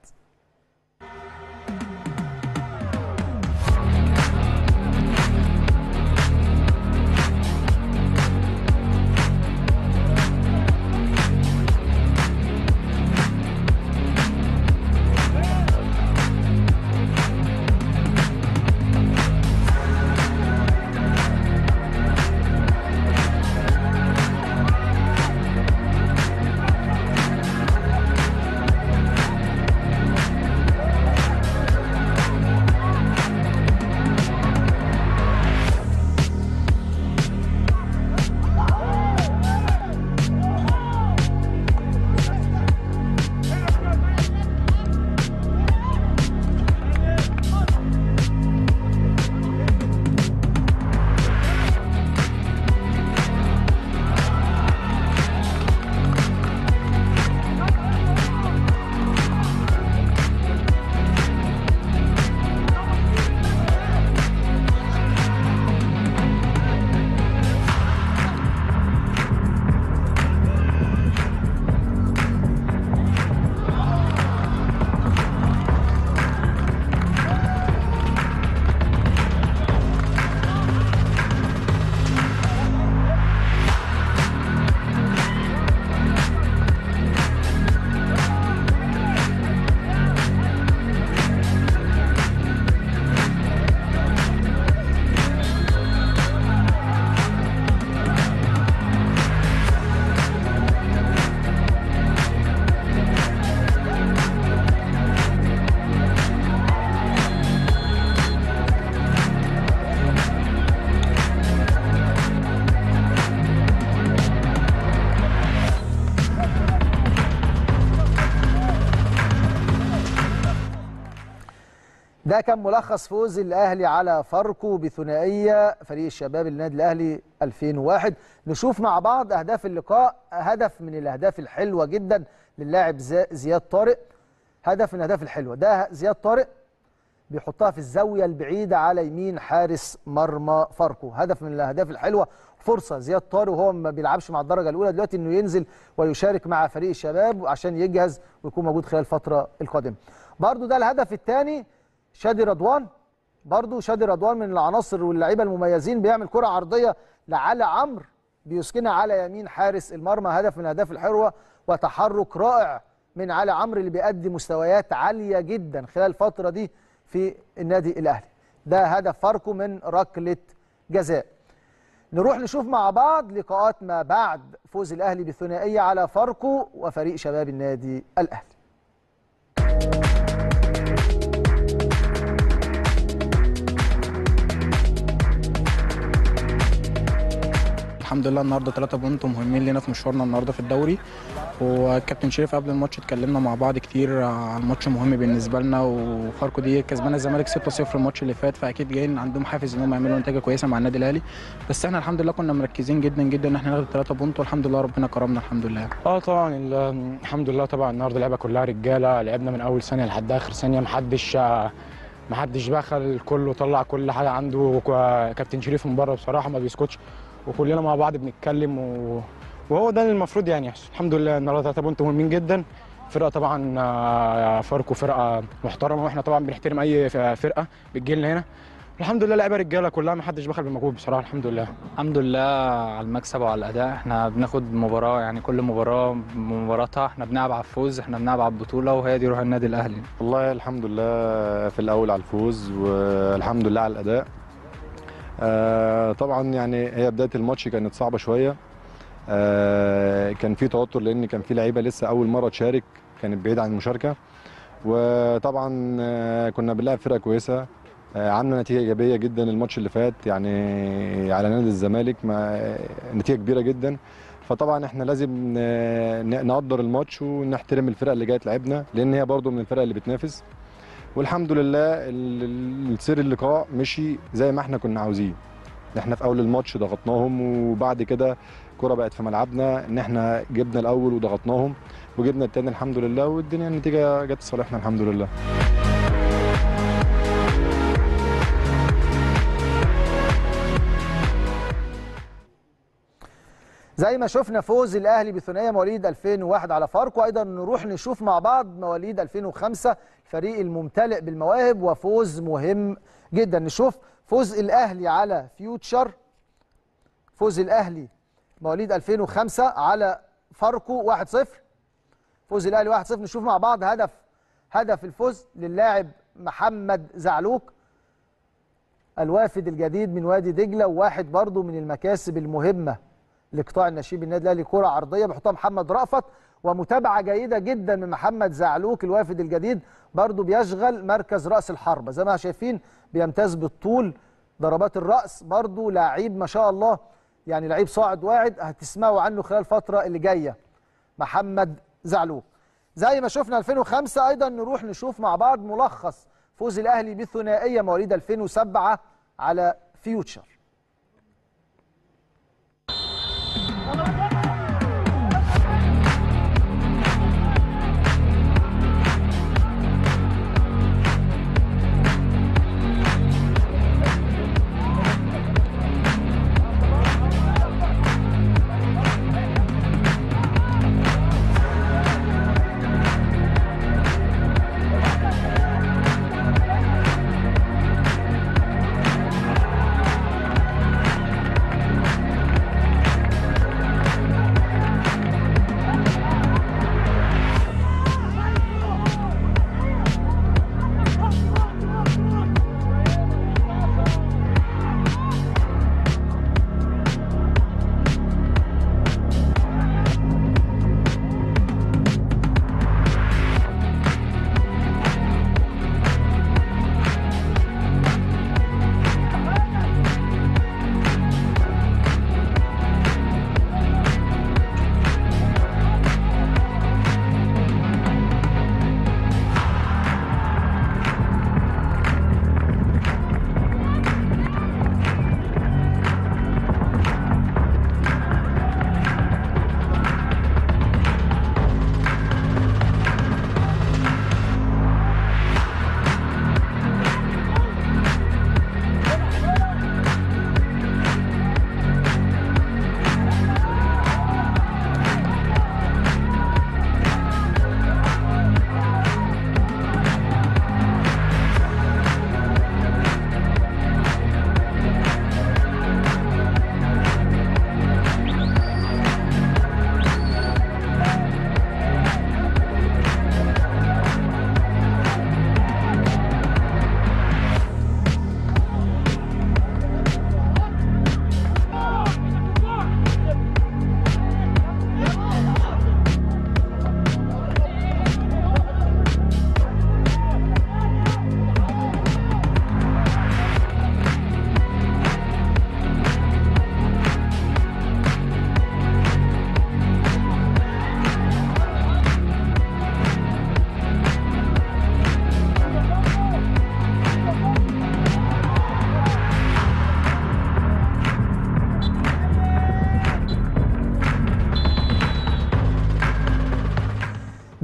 Speaker 1: ده كان ملخص فوز الاهلي على فاركو بثنائيه فريق الشباب النادي الاهلي ألفين وواحد. نشوف مع بعض اهداف اللقاء. هدف من الاهداف الحلوه جدا للاعب زياد طارق، هدف من الاهداف الحلوه. ده زياد طارق بيحطها في الزاويه البعيده على يمين حارس مرمى فاركو، هدف من الاهداف الحلوه. فرصه زياد طارق وهو ما بيلعبش مع الدرجه الاولى دلوقتي انه ينزل ويشارك مع فريق الشباب عشان يجهز ويكون موجود خلال الفتره القادمه. برضو ده الهدف الثاني. شادي رضوان، برضو شادي رضوان من العناصر واللعيبه المميزين، بيعمل كره عرضيه لعلي عمرو بيسكنها على يمين حارس المرمى، هدف من الاهداف الحلوه. وتحرك رائع من علي عمرو اللي بيقدم مستويات عاليه جدا خلال الفتره دي في النادي الاهلي. ده هدف فاركو من ركله جزاء. نروح نشوف مع بعض لقاءات ما بعد فوز الاهلي بالثنائيه على فاركو وفريق شباب النادي الاهلي.
Speaker 4: الحمد لله النهارده ثلاثة بونت مهمين لنا في مشوارنا النهارده في الدوري. والكابتن شريف قبل الماتش اتكلمنا مع بعض كتير عن ماتش مهم بالنسبه لنا، وفاركو دي كسبانه الزمالك ستة صفر الماتش اللي فات، فاكيد جايين عندهم حافز ان هم يعملوا نتيجه كويسه مع النادي الاهلي. بس احنا الحمد لله كنا مركزين جدا جدا ان احنا ناخد ثلاثة بونت، والحمد لله ربنا كرمنا الحمد لله.
Speaker 5: اه طبعا الحمد لله. طبعا النهارده اللعبه كلها رجاله، لعبنا من اول ثانيه لحد اخر ثانيه، محدش محدش بخل، كله طلع كل حاجه عنده. كابتن شريف من بره بصراحه ما بيسكتش، وكلنا مع بعض بنتكلم و... وهو ده اللي المفروض يعني يحصل. الحمد لله النهارده ثلاثة بونت مهمين جدا. فرقه طبعا فاركو فرقه محترمه، واحنا طبعا بنحترم اي فرقه بتجي لنا هنا. الحمد لله لعيبه رجاله كلها، ما حدش بخل بمجهود بصراحه. الحمد لله
Speaker 6: الحمد لله على المكسب وعلى الاداء. احنا بناخد مباراه يعني كل مباراه بمباراتها، احنا بنلعب على الفوز، احنا بنلعب على البطوله، وهي دي روح النادي الاهلي.
Speaker 7: والله الحمد لله في الاول على الفوز، والحمد لله على الاداء. آه طبعا يعني هي بدايه الماتش كانت صعبه شويه، آه كان في توتر لان كان في لعيبه لسه اول مره تشارك، كانت بعيده عن المشاركه. وطبعا آه كنا بنلعب فرقه كويسه، آه عملنا نتيجه ايجابيه جدا الماتش اللي فات يعني على نادي الزمالك، نتيجه كبيره جدا. فطبعا احنا لازم نقدر الماتش ونحترم الفرقه اللي جايه تلعبنا، لان هي برده من الفرق اللي بتنافس. والحمد لله السير اللقاء مشي زي ما احنا كنا عاوزين. احنا في اول الماتش ضغطناهم، وبعد كده الكره بقت في ملعبنا ان احنا جبنا الاول وضغطناهم وجبنا الثاني الحمد لله، والدنيا النتيجه جت لصالحنا الحمد لله.
Speaker 1: زي ما شفنا فوز الاهلي بثنائيه مواليد ألفين وواحد على فاركو، ايضا نروح نشوف مع بعض مواليد ألفين وخمسة، الفريق الممتلئ بالمواهب وفوز مهم جدا. نشوف فوز الاهلي على فيوتشر، فوز الاهلي مواليد ألفين وخمسة على فاركو واحد صفر، فوز الاهلي واحد صفر. نشوف مع بعض هدف هدف الفوز للاعب محمد زعلوك الوافد الجديد من وادي دجله، وواحد برضو من المكاسب المهمه لقطاع النشيب النادي الاهلي، كره عرضيه بيحطها محمد رأفت، ومتابعه جيده جدا من محمد زعلوك الوافد الجديد، برضو بيشغل مركز راس الحربه زي ما شايفين، بيمتاز بالطول ضربات الراس، برضو لعيب ما شاء الله يعني لعيب صاعد واعد هتسمعوا عنه خلال الفتره اللي جايه محمد زعلوك. زي ما شفنا ألفين وخمسة ايضا نروح نشوف مع بعض ملخص فوز الاهلي بالثنائيه مواليد ألفين وسبعة على فيوتشر.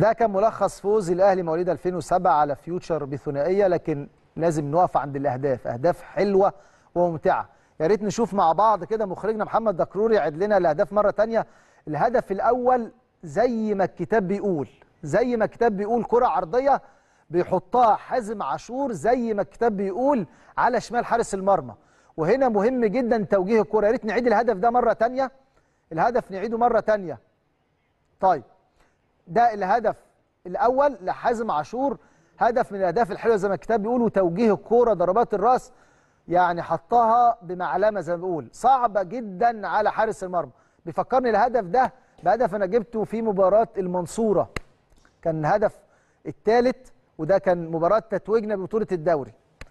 Speaker 1: ده كان ملخص فوز الاهلي مواليد ألفين وسبعة على فيوتشر بثنائيه، لكن لازم نقف عند الاهداف، اهداف حلوه وممتعه. يا ريت نشوف مع بعض كده مخرجنا محمد دكرور يعد لنا الاهداف مره ثانيه. الهدف الاول زي ما الكتاب بيقول، زي ما الكتاب بيقول كره عرضيه بيحطها حازم عاشور زي ما الكتاب بيقول على شمال حارس المرمى. وهنا مهم جدا توجيه الكره. يا ريت نعيد الهدف ده مره ثانيه، الهدف نعيده مره ثانيه. طيب ده الهدف الاول لحازم عاشور، هدف من الاهداف الحلوه زي ما الكتاب بيقول، وتوجيه الكوره ضربات الراس يعني حطها بمعلمه زي ما بيقول صعبه جدا على حارس المرمى. بيفكرني الهدف ده بهدف انا جبته في مباراه المنصوره، كان الهدف الثالث وده كان مباراه تتويجنا ببطوله الدوري.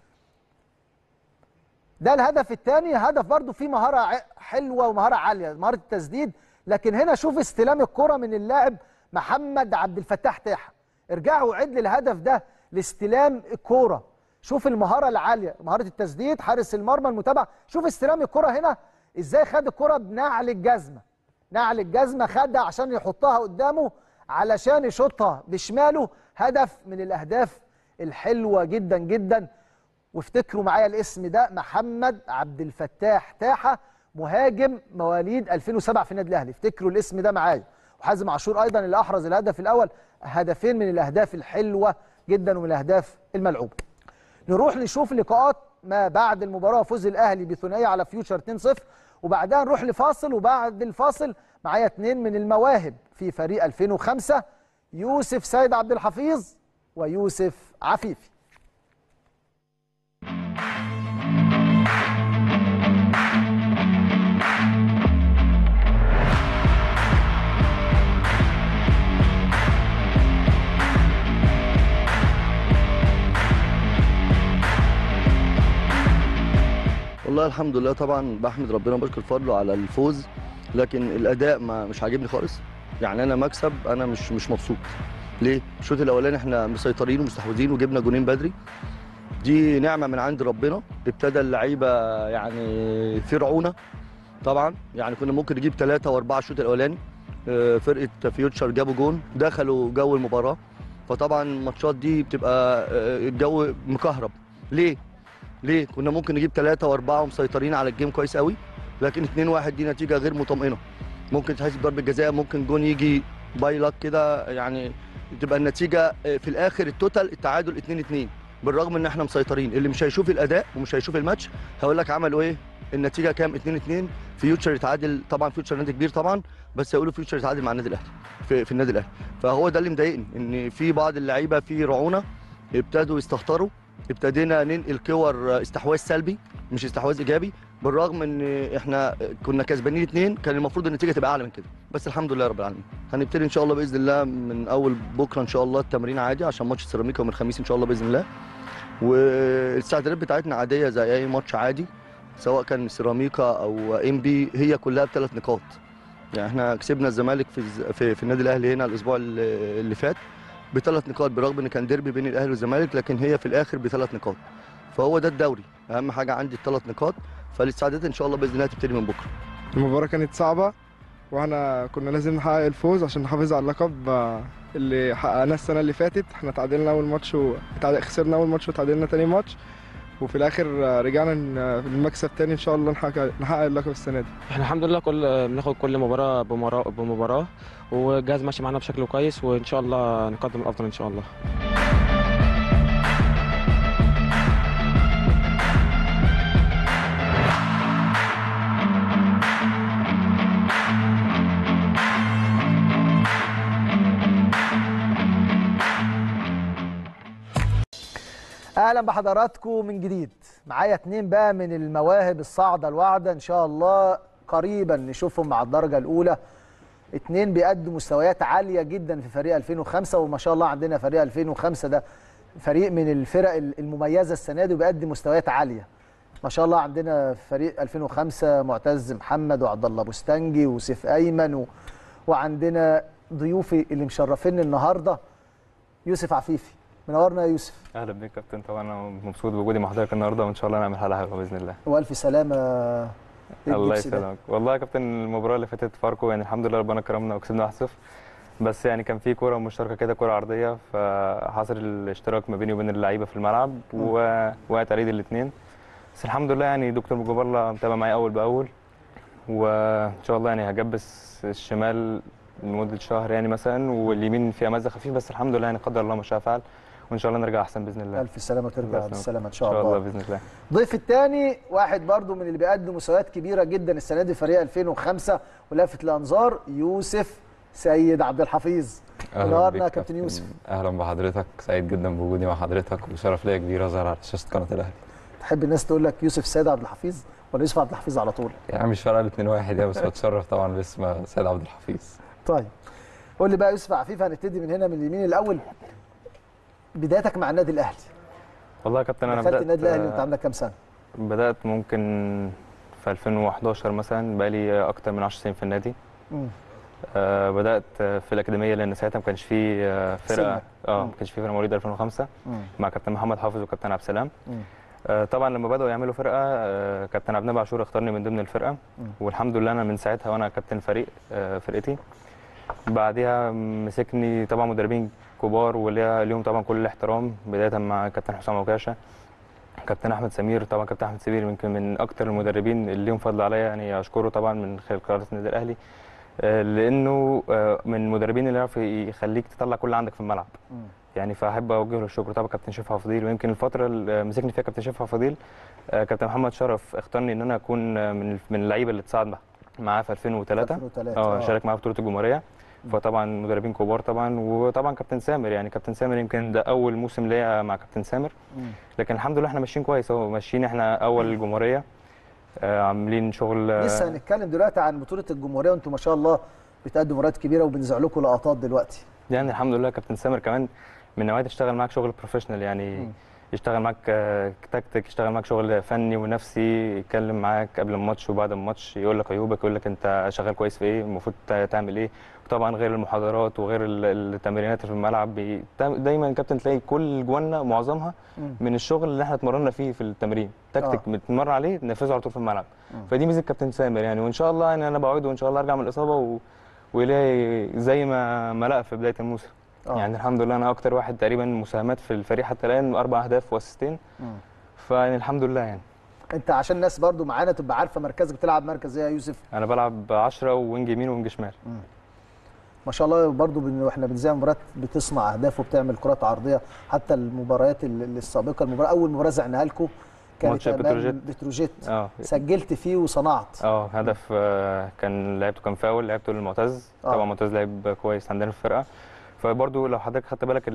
Speaker 1: ده الهدف الثاني، هدف برضو فيه مهاره حلوه ومهاره عاليه، مهاره التسديد. لكن هنا شوف استلام الكره من اللاعب محمد عبد الفتاح تاحه. ارجعوا وعد لي الهدف ده لاستلام الكوره، شوف المهاره العاليه، مهاره التسديد، حارس المرمى المتابعه. شوف استلام الكره هنا ازاي خد الكره بنعل الجزمه، نعل الجزمه خدها عشان يحطها قدامه علشان يشوطها بشماله. هدف من الاهداف الحلوه جدا جدا. وافتكروا معايا الاسم ده، محمد عبد الفتاح تاحه، مهاجم مواليد ألفين وسبعة في النادي الاهلي. افتكروا الاسم ده معايا. وحازم عاشور ايضا اللي احرز الهدف الاول. هدفين من الاهداف الحلوه جدا ومن الاهداف الملعوبه. نروح نشوف لقاءات ما بعد المباراه، فوز الاهلي بثنائيه على فيوتشر اتنين صفر، وبعدها نروح لفاصل. وبعد الفاصل معايا اثنين من المواهب في فريق ألفين وخمسة، يوسف سيد عبد الحفيظ ويوسف عفيفي.
Speaker 8: والله الحمد لله، طبعا بحمد ربنا وبشكر فضله على الفوز، لكن الاداء ما مش عاجبني خالص. يعني انا مكسب انا مش مش مبسوط. ليه؟ الشوط الاولاني احنا مسيطرين ومستحوذين وجبنا جونين بدري، دي نعمه من عند ربنا. ابتدى اللعيبه يعني في رعونه طبعا، يعني كنا ممكن نجيب ثلاثه واربعه الشوط الاولاني. فرقه فيوتشر جابوا جون، دخلوا جو المباراه. فطبعا الماتشات دي بتبقى الجو مكهرب. ليه؟ ليه؟ كنا ممكن نجيب ثلاثة وأربعة ومسيطرين على الجيم كويس قوي، لكن اتنين واحد دي نتيجة غير مطمئنة. ممكن تحسب ضربة جزاء، ممكن جون يجي باي لك كده، يعني تبقى النتيجة في الآخر التوتال التعادل اتنين اتنين، بالرغم إن احنا مسيطرين. اللي مش هيشوف الأداء ومش هيشوف الماتش هقول لك عملوا إيه؟ النتيجة كام؟ اتنين اتنين. فيوتشر يتعادل، طبعا فيوتشر نادي كبير طبعا، بس هيقولوا فيوتشر يتعادل مع النادي الأهلي في, في النادي الأهلي. فهو ده اللي مضايقني، إن في بعض اللعيبة في رعونة ابتدوا يستهتروا، ابتدينا ننقل كور استحواذ سلبي مش استحواذ ايجابي، بالرغم ان احنا كنا كسبانين اتنين، كان المفروض النتيجه تبقى اعلى من كده، بس الحمد لله رب العالمين. هنبتدي ان شاء الله باذن الله من اول بكره ان شاء الله التمرين عادي عشان ماتش سيراميكا يوم الخميس ان شاء الله باذن الله. والاستعدادات بتاعتنا عاديه زي اي ماتش عادي، سواء كان سيراميكا او ام بي، هي كلها بثلاث نقاط. يعني احنا كسبنا الزمالك في في, في النادي الاهلي هنا الاسبوع اللي فات بثلاث نقاط، برغم ان كان ديربي بين الاهلي والزمالك، لكن هي في الاخر بثلاث نقاط. فهو ده الدوري، اهم حاجه عندي الثلاث نقاط. فالاستعدادات ان شاء الله باذن الله تبتدي من بكره.
Speaker 9: المباراه كانت صعبه، واحنا كنا لازم نحقق الفوز عشان نحافظ على اللقب اللي حققناه السنه اللي فاتت. احنا تعادلنا اول ماتش وخسرنا اول ماتش وتعادلنا ثاني ماتش، وفي الاخر رجعنا المكسب تاني ان شاء الله نحقق نحقق اللقب السنه دي.
Speaker 10: احنا الحمد لله كل بناخد كل مباراه بمباراه بمباراه، والجهاز ماشي معانا بشكل كويس، وان شاء الله نقدم الافضل ان شاء الله.
Speaker 1: اهلا بحضراتكم من جديد. معايا اتنين بقى من المواهب الصاعده الواعده، ان شاء الله قريبا نشوفهم مع الدرجه الاولى. اتنين بيقدموا مستويات عاليه جدا في فريق ألفين وخمسة، وما شاء الله عندنا فريق ألفين وخمسة ده فريق من الفرق المميزه السنه دي وبيقدم مستويات عاليه ما شاء الله. عندنا فريق ألفين وخمسة معتز محمد وعبد الله بوستنجي وسيف ايمن و... وعندنا ضيوفي اللي مشرفيني النهارده يوسف عفيفي. منورنا يا يوسف.
Speaker 11: اهلا بيك يا كابتن، طبعا انا مبسوط بوجودي مع حضرتك النهارده، وان شاء الله نعمل حلقه حلوه باذن الله.
Speaker 1: والف سلامه.
Speaker 11: الله يسلمك. والله يا كابتن المباراه اللي فاتت فاركو يعني الحمد لله ربنا كرمنا وكسبنا واحد صفر، بس يعني كان في كوره مشتركه كده، كوره عرضيه، فحصل الاشتراك ما بيني وبين اللعيبه في الملعب ووقعت على ايد الاثنين. بس الحمد لله يعني دكتور جوبر الله متابع معايا اول باول، وان شاء الله يعني هجبس الشمال لمده شهر يعني مثلا، واليمين فيها مزق خفيف، بس الحمد لله يعني قدر الله ما شاء فعل، وان شاء الله نرجع احسن باذن الله.
Speaker 1: الف سلامه وترجع بالسلامه ان شاء,
Speaker 11: إن شاء
Speaker 1: الله.
Speaker 11: الله باذن الله.
Speaker 1: ضيف الثاني واحد برضو من اللي بيقدم مستويات كبيره جدا السنه دي، فريق ألفين وخمسة ولافت الانظار، يوسف سيد عبد الحفيظ. النهارده كابتن يوسف.
Speaker 12: اهلا بحضرتك، سعيد جدا بوجودي مع حضرتك، وشرف ليا كبير اظهر على شاشه قناه الاهلي.
Speaker 1: تحب الناس تقول لك يوسف سيد عبد الحفيظ ولا يوسف عبد الحفيظ على طول؟
Speaker 12: يعني مش فارقه الاثنين واحد يعني، بس بتشرف طبعا باسم سيد عبد الحفيظ.
Speaker 1: طيب قول لي بقى يوسف عفيف، هنبتدي من هنا من اليمين الاول، بدايتك مع النادي الاهلي.
Speaker 11: والله يا كابتن انا
Speaker 1: بدات النادي الاهلي وانت عندك كام سنه؟
Speaker 11: بدات ممكن في ألفين وحداشر مثلا، بقى لي اكتر من عشر سنين في النادي. امم آه بدات في الاكاديميه، لان ساعتها ما كانش في فرقه اه ما كانش في فرقه مواليد ألفين وخمسة مم. مع كابتن محمد حافظ وكابتن عبد السلام. آه طبعا لما بداوا يعملوا فرقه، آه كابتن عبد النبي عاشور اختارني من ضمن الفرقه، مم. والحمد لله انا من ساعتها وانا كابتن فريق آه فرقتي. بعدها مسكني طبعا مدربين كبار وليهم طبعا كل الاحترام، بدايه مع كابتن حسام عكاشه، كابتن احمد سمير. طبعا كابتن احمد سمير يمكن من اكثر المدربين اللي ليهم فضل عليا، يعني اشكره طبعا من خلال قرارات النادي الاهلي، لانه من المدربين اللي يعرف يخليك تطلع كل اللي عندك في الملعب. م. يعني فاحب اوجه له الشكر طبعا كابتن شفا فضيل، ويمكن الفتره اللي مسكني فيها كابتن شفا فضيل كابتن محمد شرف اختارني ان انا اكون من من اللعيبه اللي تصعد معاه في ألفين وثلاثة اه شارك معاه في بطوله الجمهوريه. فطبعا مدربين كبار طبعا، وطبعا كابتن سامر، يعني كابتن سامر يمكن ده اول موسم ليا مع كابتن سامر، لكن الحمد لله احنا ماشيين كويس اهو، ماشيين احنا اول الجمهوريه، آه عاملين شغل. آه
Speaker 1: لسه هنتكلم دلوقتي عن بطوله الجمهوريه، وانتم ما شاء الله بتقدموا مباريات كبيره وبنذيع لكم لقطات دلوقتي.
Speaker 11: يعني الحمد لله كابتن سامر كمان من نوعيه تشتغل معاك شغل بروفيشنال، يعني م. يشتغل معاك تكتيك، يشتغل معاك شغل فني ونفسي، يتكلم معاك قبل الماتش وبعد الماتش، يقول لك عيوبك، يقول لك انت شغال كويس في ايه، المفروض تعمل ايه. وطبعا غير المحاضرات وغير التمرينات في الملعب، دايما كابتن تلاقي كل جوانا معظمها من الشغل اللي احنا اتمرنا فيه في التمرين، تكتيك آه. بنتمرن عليه ننفذه على طول في الملعب. م. فدي ميزه كابتن سامر يعني، وان شاء الله يعني انا بوعده وان شاء الله ارجع من الاصابه و... ويلاقي زي ما ما لقى في بدايه الموسم. آه. يعني الحمد لله انا اكتر واحد تقريبا مساهمات في الفريق حتى الان، اربع اهداف واسيستين، فيعني الحمد لله. يعني
Speaker 1: انت عشان الناس برضو معانا تبقى عارفه مركزك، بتلعب مركز ايه يا يوسف؟
Speaker 11: انا بلعب عشرة ووينج يمين ووينج شمال. مم.
Speaker 1: ما شاء الله برضو واحنا بنذيع مباريات بتصنع اهداف وبتعمل كرات عرضيه، حتى المباريات السابقه، المباراه اول مباراه زعناها لكم كانت امام بتروجيت، اه سجلت فيه وصنعت.
Speaker 11: اه هدف آه كان لعبته كان فاول، لعبته للمعتز. آه. طبعا معتز لعب كويس عندنا في الفرقه، فبرضه لو حضرتك خدت بالك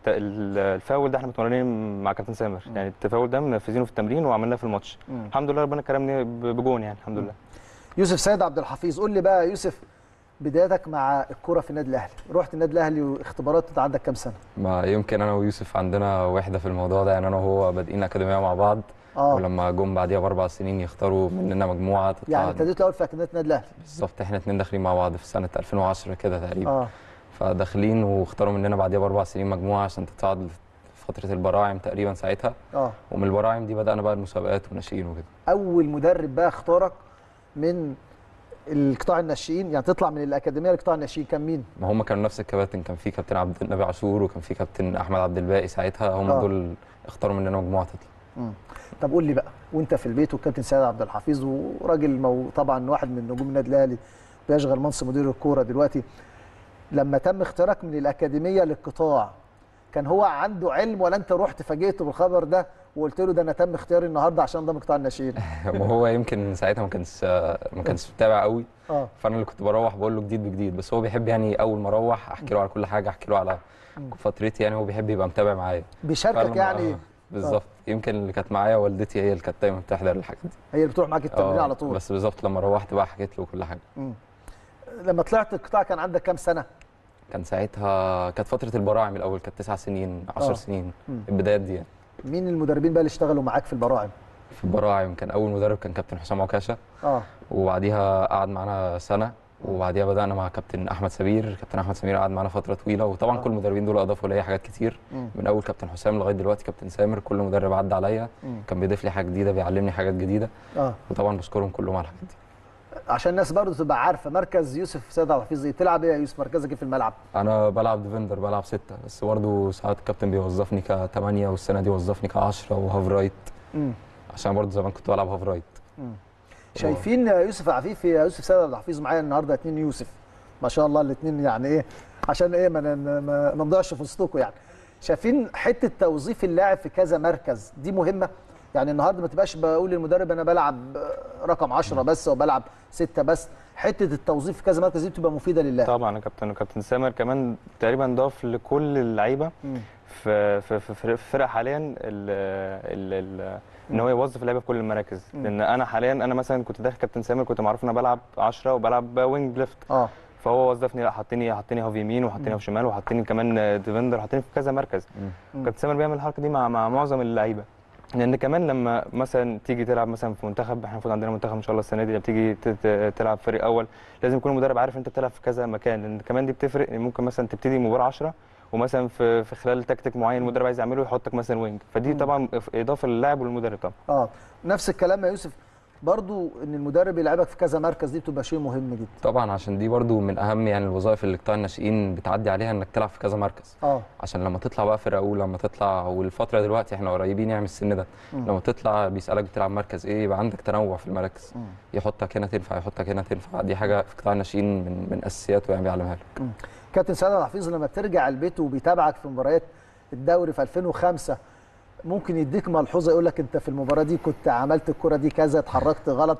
Speaker 11: الفاول ده احنا متمرنين مع كابتن سامر، م. يعني التفاول ده منفذينه في التمرين وعملناه في الماتش. م. الحمد لله ربنا كرمني بجون يعني الحمد م. لله.
Speaker 1: يوسف سيد عبد الحفيظ، قول لي بقى يا يوسف بدايتك مع الكوره في النادي الاهلي، رحت النادي الاهلي واختبارات، انت عندك كام سنه؟
Speaker 12: ما يمكن انا ويوسف عندنا وحده في الموضوع ده، يعني انا وهو بادئين اكاديميه مع بعض. آه. ولما جم بعديها باربع سنين يختاروا مننا مجموعه تطلع،
Speaker 1: يعني ابتديت الاول في اكاديميه النادي الاهلي.
Speaker 12: بالظبط، احنا اثنين داخلين مع بعض في سنه ألفين وعشرة كده تقريبا.
Speaker 1: اه
Speaker 12: فداخلين واختاروا مننا بعديها باربع سنين مجموعه عشان تتصعد فتره البراعم تقريبا ساعتها.
Speaker 1: اه
Speaker 12: ومن البراعم دي بدانا بقى المسابقات والناشئين وكده.
Speaker 1: اول مدرب بقى اختارك من القطاع الناشئين، يعني تطلع من الاكاديميه لقطاع الناشئين، كان مين؟
Speaker 12: ما هم كانوا نفس الكباتن، كان في كابتن عبد النبي عاشور وكان في كابتن احمد عبد الباقي ساعتها، هم آه. دول اختاروا مننا مجموعه تطلع.
Speaker 1: امم طب قول لي بقى، وانت في البيت والكابتن سيد عبد الحفيظ وراجل مو... طبعا واحد من نجوم النادي الاهلي بيشغل منصب مدير الكوره دلوقتي، لما تم اختيارك من الاكاديميه للقطاع كان هو عنده علم ولا انت رحت فاجئته بالخبر ده وقلت له ده انا تم اختياري النهارده عشان ده قطاع الناشئين؟
Speaker 12: ما هو يمكن ساعتها ما كانش ما كانش متابع قوي.
Speaker 1: اه
Speaker 12: فانا اللي كنت بروح بقول له جديد بجديد، بس هو بيحب يعني اول ما اروح احكي له على كل حاجه، احكي له على فترتي، يعني هو بيحب يبقى متابع معايا،
Speaker 1: بيشاركك يعني.
Speaker 12: آه بالظبط. آه. يمكن اللي كانت معايا والدتي هي اللي كانت دايما بتحضر الحاجات دي،
Speaker 1: هي اللي بتروح معاك التمرين على طول.
Speaker 12: بس بالظبط لما روحت بقى حكيت له كل حاجه.
Speaker 1: مم. لما طلعت القطاع كان عندك كام سنه؟
Speaker 12: كان ساعتها كانت فتره البراعم الاول، كانت تسع سنين عشر آه. سنين. مم. البدايات دي يعني.
Speaker 1: مين المدربين بقى اللي اشتغلوا معاك في البراعم؟
Speaker 12: في البراعم كان اول مدرب كان كابتن حسام عكاشه.
Speaker 1: اه
Speaker 12: وبعديها قعد معانا سنه، وبعديها بدانا مع كابتن احمد سمير. كابتن احمد سمير قعد معانا فتره طويله، وطبعا آه. كل المدربين دول اضافوا ليا حاجات كتير. مم. من اول كابتن حسام لغايه دلوقتي كابتن سامر، كل مدرب عدى عليا كان بيضيف لي حاجه جديده، بيعلمني حاجات جديده.
Speaker 1: اه
Speaker 12: وطبعا بشكرهم كلهم على الحاجات دي.
Speaker 1: عشان الناس برضو تبقى عارفه مركز يوسف سيد عبد الحفيظ ايه؟ بتلعب ايه يا يوسف؟ مركزك ايه في الملعب؟
Speaker 12: انا بلعب ديفندر، بلعب ستة، بس برضه ساعات الكابتن بيوظفني كتمانية، والسنه دي وظفني كعشرة وهاف رايت.
Speaker 1: امم
Speaker 12: عشان برضه زمان كنت بلعب هاف رايت.
Speaker 1: امم شايفين يوسف عفيفي يا يوسف سيد عبد الحفيظ معايا النهارده اتنين يوسف ما شاء الله الاثنين، يعني ايه عشان ايه ما ما نضيعش في وسطكم يعني. شايفين حته توظيف اللاعب في كذا مركز دي مهمه؟ يعني النهارده ما تبقاش بقول للمدرب انا بلعب رقم عشرة بس وبلعب ستة بس، حته التوظيف في كذا مركز دي بتبقى مفيده للاعب.
Speaker 11: طبعا يا كابتن، وكابتن سامر كمان تقريبا ضاف لكل اللعيبه في في في في فرق حاليا ال ال ال ان هو يوظف اللعيبه في كل المراكز. لان انا حاليا انا مثلا كنت داخل كابتن سامر كنت معروف ان انا بلعب عشرة وبلعب وينج ليفت.
Speaker 1: اه
Speaker 11: فهو وظفني، لا حطني حطني هاف يمين وحطني هاف شمال وحطني كمان ديفندر، حطني في كذا مركز. كابتن سامر بيعمل الحركه دي مع مع معظم اللعيبه. لان كمان لما مثلا تيجي تلعب مثلا في منتخب، احنا المفروض عندنا منتخب ان شاء الله السنه دي، لما تيجي تلعب فريق اول لازم يكون المدرب عارف انت بتلعب في كذا مكان. لان كمان دي بتفرق، ممكن مثلا تبتدي مباراه عشرة ومثلا في في خلال تكتيك معين المدرب عايز يعمله يحطك مثلا وينج، فدي طبعا اضافه للاعب والمدرب طبعا.
Speaker 1: اه نفس الكلام يا يوسف، برضو ان المدرب يلعبك في كذا مركز دي بتبقى شيء مهم جدا.
Speaker 12: طبعا عشان دي برضو من اهم يعني الوظائف اللي قطاع الناشئين بتعدي عليها، انك تلعب في كذا مركز.
Speaker 1: اه
Speaker 12: عشان لما تطلع بقى فرقه اولى، لما تطلع والفتره دلوقتي احنا قريبين يعني من السن ده،
Speaker 1: مم.
Speaker 12: لما تطلع بيسالك بتلعب مركز ايه، يبقى عندك تنوع في المراكز.
Speaker 1: مم.
Speaker 12: يحطك هنا تنفع، يحطك هنا تنفع، دي حاجه في قطاع الناشئين من من اساسياته يعني بيعلمها لك.
Speaker 1: مم. كابتن سيد عبد الحفيظ لما بترجع البيت وبيتابعك في مباريات الدوري في ألفين وخمسة ممكن يديك ملحوظه يقول لك انت في المباراه دي كنت عملت الكره دي كذا، اتحركت غلط،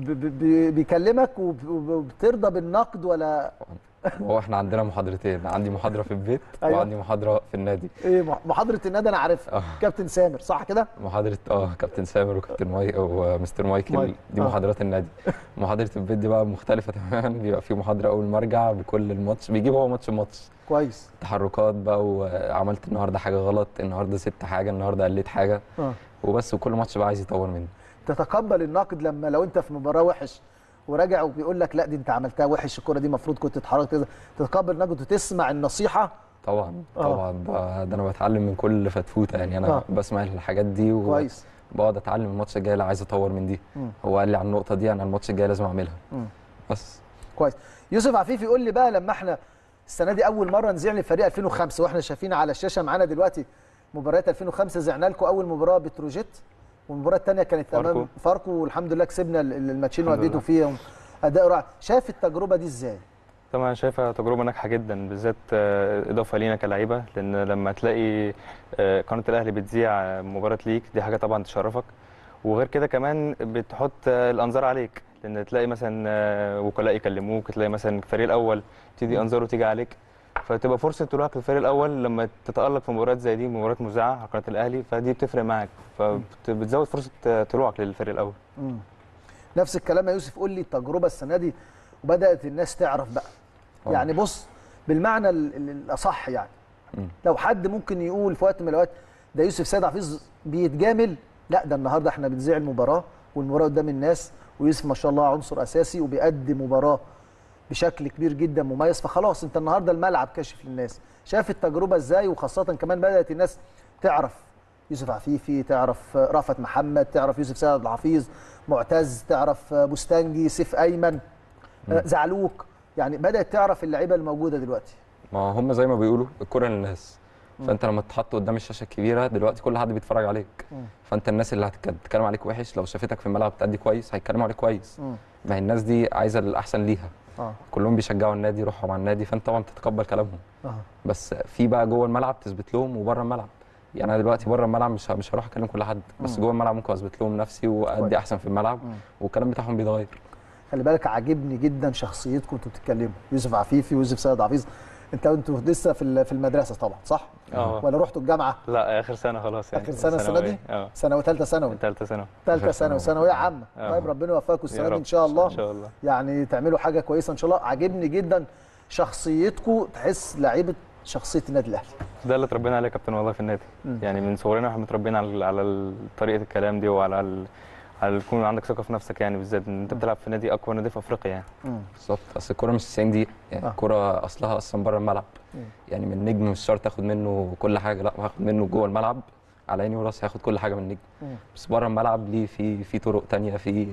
Speaker 1: بيكلمك وبترضى بالنقد ولا؟
Speaker 12: هو احنا عندنا محاضرتين، عندي محاضره في البيت
Speaker 1: أيوة.
Speaker 12: وعندي محاضره في النادي.
Speaker 1: ايه محاضره النادي انا عارفها
Speaker 12: آه.
Speaker 1: كابتن سامر صح كده؟
Speaker 12: محاضره اه كابتن سامر وكابتن ماي ومستر مايكل
Speaker 1: مايك.
Speaker 12: دي
Speaker 1: آه.
Speaker 12: محاضرات النادي. محاضره البيت دي بقى مختلفه تماما، بيبقى في محاضره اول ما ارجع بكل الماتش، بيجيب هو ماتش ماتش
Speaker 1: كويس،
Speaker 12: تحركات بقى، وعملت النهارده حاجه غلط، النهارده سبت حاجه، النهارده قلت حاجه.
Speaker 1: اه
Speaker 12: وبس، وكل ماتش بقى عايز يطور مني.
Speaker 1: تتقبل النقد لما لو انت في مباراه وحش وراجع وبيقول لك لا دي انت عملتها وحش، الكره دي المفروض كنت اتحركت كذا، تتقبل النقد وتسمع النصيحه؟
Speaker 12: طبعا
Speaker 1: آه.
Speaker 12: طبعا ده, ده انا بتعلم من كل فتفوته يعني، انا
Speaker 1: آه.
Speaker 12: بسمع الحاجات دي و...
Speaker 1: كويس،
Speaker 12: بقعد اتعلم الماتش الجاي لا عايز اطور من دي.
Speaker 1: مم.
Speaker 12: هو قال لي على النقطه دي، انا الماتش الجاي لازم اعملها.
Speaker 1: مم.
Speaker 12: بس
Speaker 1: كويس. يوسف عفيفي يقول لي بقى، لما احنا السنه دي اول مره نذيع لفريق ألفين وخمسة واحنا شايفين على الشاشه معانا دلوقتي مباريات ألفين وخمسة، زعنا لكم اول مباراه بتروجيت والمباراه الثانيه كانت امام فاركو، والحمد لله كسبنا الماتشين واديتوا فيهم اداء رائع. شايف التجربه دي ازاي؟
Speaker 11: طبعا شايفها تجربه ناجحه جدا، بالذات اضافه لينا كلاعيبه، لان لما تلاقي قناه الاهلي بتذيع مباراه ليك دي حاجه طبعا تشرفك، وغير كده كمان بتحط الانظار عليك، لان تلاقي مثلا وكلاء يكلموك، تلاقي مثلا الفريق الاول تيجي انظاره تيجي عليك، فتبقى فرصه طلوعك للفريق الاول لما تتالق في مباريات زي دي، مباريات مذاعه على قناه الاهلي، فدي بتفرق معاك، فبتزود فرصه طلوعك للفريق الاول.
Speaker 1: مم. نفس الكلام يا يوسف، قول لي التجربه السنه دي وبدات الناس تعرف بقى. أوه. يعني بص بالمعنى الاصح يعني، مم. لو حد ممكن يقول في وقت من الاوقات ده يوسف سيد حفيظ بيتجامل، لا ده النهارده احنا بنذيع المباراه والمباراه قدام الناس، ويوسف ما شاء الله عنصر اساسي وبيقدم مباراه بشكل كبير جدا مميز، فخلاص انت النهارده الملعب كاشف للناس. شايف التجربه ازاي؟ وخاصه كمان بدات الناس تعرف يوسف عفيفي، تعرف رأفت محمد، تعرف يوسف سيد عبد الحفيظ، معتز، تعرف بوستانجي، سيف ايمن، م. زعلوك، يعني بدات تعرف اللعيبه الموجوده دلوقتي.
Speaker 12: ما هم زي ما بيقولوا الكره للناس، فانت لما تتحط قدام الشاشه الكبيره دلوقتي كل حد بيتفرج عليك، م. فانت الناس اللي هتتكلم عليك وحش لو شافتك في الملعب بتأدي كويس هيتكلموا عليك كويس. م. ما هي الناس دي عايزه الاحسن ليها. آه. كلهم بيشجعوا النادي، يروحوا مع النادي، فانت طبعا بتتقبل كلامهم. آه. بس في بقى جوه الملعب تثبت لهم وبره الملعب. يعني انا دلوقتي بره الملعب مش مش هروح اكلم كل حد، بس م. جوه الملعب ممكن اثبت لهم نفسي وادي احسن في الملعب، م. والكلام بتاعهم بيتغير.
Speaker 1: خلي بالك عاجبني جدا شخصيتكم انتوا بتتكلموا، يوسف عفيفي ويوسف سيد حفيظ. انت انتوا لسه في في المدرسه طبعا صح؟
Speaker 11: اه
Speaker 1: ولا رحتوا الجامعه؟
Speaker 11: لا اخر سنه خلاص يعني.
Speaker 1: اخر سنه السنه دي؟
Speaker 11: اه
Speaker 1: سنه ثالثه ثانوي.
Speaker 11: ثالثه ثانوي.
Speaker 1: ثالثه ثانوي، ثانويه عامه. طيب ربنا يوفقكم السنه دي ان شاء الله.
Speaker 11: ان شاء الله.
Speaker 1: يعني تعملوا حاجه كويسه ان شاء الله. عاجبني جدا شخصيتكم، تحس لعيبه شخصيه النادي الاهلي.
Speaker 11: ده اللي اتربينا عليه يا كابتن والله في النادي. م. يعني من صغرنا احنا متربيين على على طريقه الكلام دي، وعلى ال... على يكون عندك ثقه في نفسك، يعني بالذات ان انت بتلعب في نادي اكبر نادي في افريقيا يعني.
Speaker 12: بالظبط، اصل الكوره مش تسعين دقيقه يعني. آه. الكوره اصلها اصلا بره الملعب. مم. يعني من النجم مش شرط تاخد منه كل حاجه، لا هاخد منه جوه الملعب على عيني وراسي، هاخد كل حاجه من النجم. مم. بس بره الملعب ليه في في طرق ثانيه، في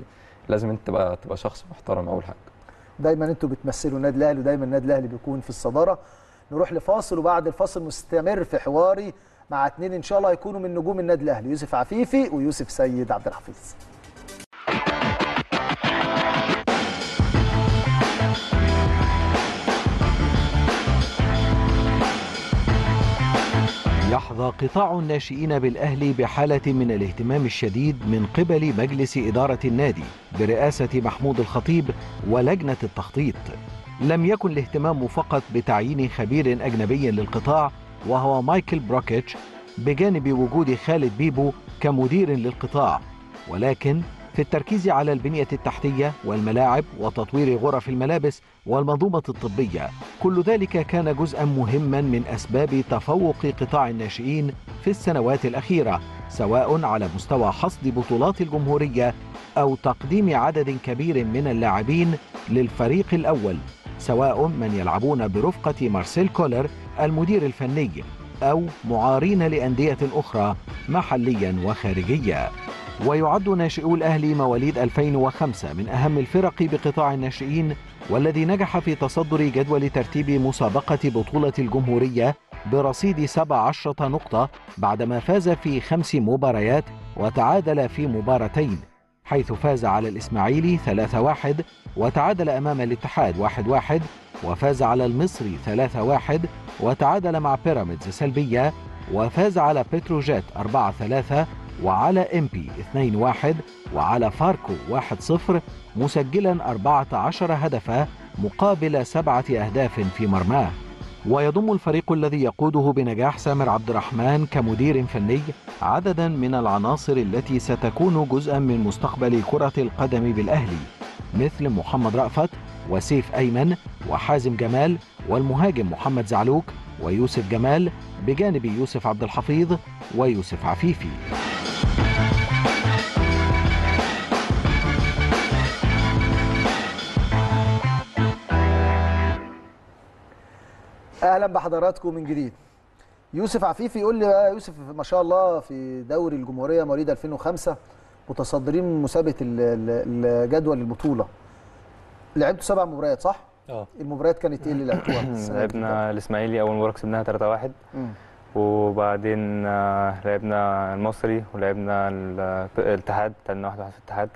Speaker 12: لازم انت تبقى تبقى شخص محترم اول حاجه.
Speaker 1: دايما انتوا بتمثلوا النادي الاهلي ودايما النادي الاهلي بيكون في الصداره. نروح لفاصل وبعد الفاصل مستمر في حواري مع اثنين ان شاء الله هيكونوا من نجوم النادي الاهلي، يوسف عفيفي ويوسف سيد عبد الحفيظ.
Speaker 13: يحظى قطاع الناشئين بالأهلي بحالة من الاهتمام الشديد من قبل مجلس إدارة النادي برئاسة محمود الخطيب ولجنة التخطيط. لم يكن الاهتمام فقط بتعيين خبير أجنبي للقطاع وهو مايكل بروكيتش بجانب وجود خالد بيبو كمدير للقطاع، ولكن في التركيز على البنية التحتية والملاعب وتطوير غرف الملابس والمنظومة الطبية. كل ذلك كان جزءا مهما من أسباب تفوق قطاع الناشئين في السنوات الأخيرة، سواء على مستوى حصد بطولات الجمهورية أو تقديم عدد كبير من اللاعبين للفريق الأول، سواء من يلعبون برفقة مارسيل كولر المدير الفني أو معارين لأندية أخرى محليا وخارجيا. ويعد ناشئو الأهلي مواليد ألفين وخمسة من أهم الفرق بقطاع الناشئين، والذي نجح في تصدر جدول ترتيب مسابقة بطولة الجمهورية برصيد سبع عشرة نقطة بعدما فاز في خمس مباريات وتعادل في مباراتين، حيث فاز على الإسماعيلي ثلاثة واحد وتعادل أمام الاتحاد واحد واحد، وفاز على المصري ثلاثة واحد وتعادل مع بيراميدز سلبية، وفاز على بتروجيت أربعة ثلاثة وعلى إمبي اثنين واحد وعلى فاركو واحد صفر، مسجلا أربعة عشر هدفا مقابل سبعة أهداف في مرماه. ويضم الفريق الذي يقوده بنجاح سامر عبد الرحمن كمدير فني عددا من العناصر التي ستكون جزءا من مستقبل كرة القدم بالأهلي، مثل محمد رأفت وسيف أيمن وحازم جمال والمهاجم محمد زعلوك ويوسف جمال بجانب يوسف عبد الحفيظ ويوسف عفيفي.
Speaker 1: اهلا بحضراتكم من جديد. يوسف عفيفي يقول لي بقى، يوسف ما شاء الله في دوري الجمهوريه مواليد ألفين وخمسة متصدرين مسابقه الجدول البطوله. لعبتوا سبع مباريات صح؟
Speaker 11: اه
Speaker 1: المباريات كانت ايه اللي لعبتوها؟
Speaker 11: لعبنا الاسماعيلي اول مباراه كسبناها ثلاثة واحد، وبعدين لعبنا المصري ولعبنا الاتحاد تعادلنا واحد واحد في الاتحاد،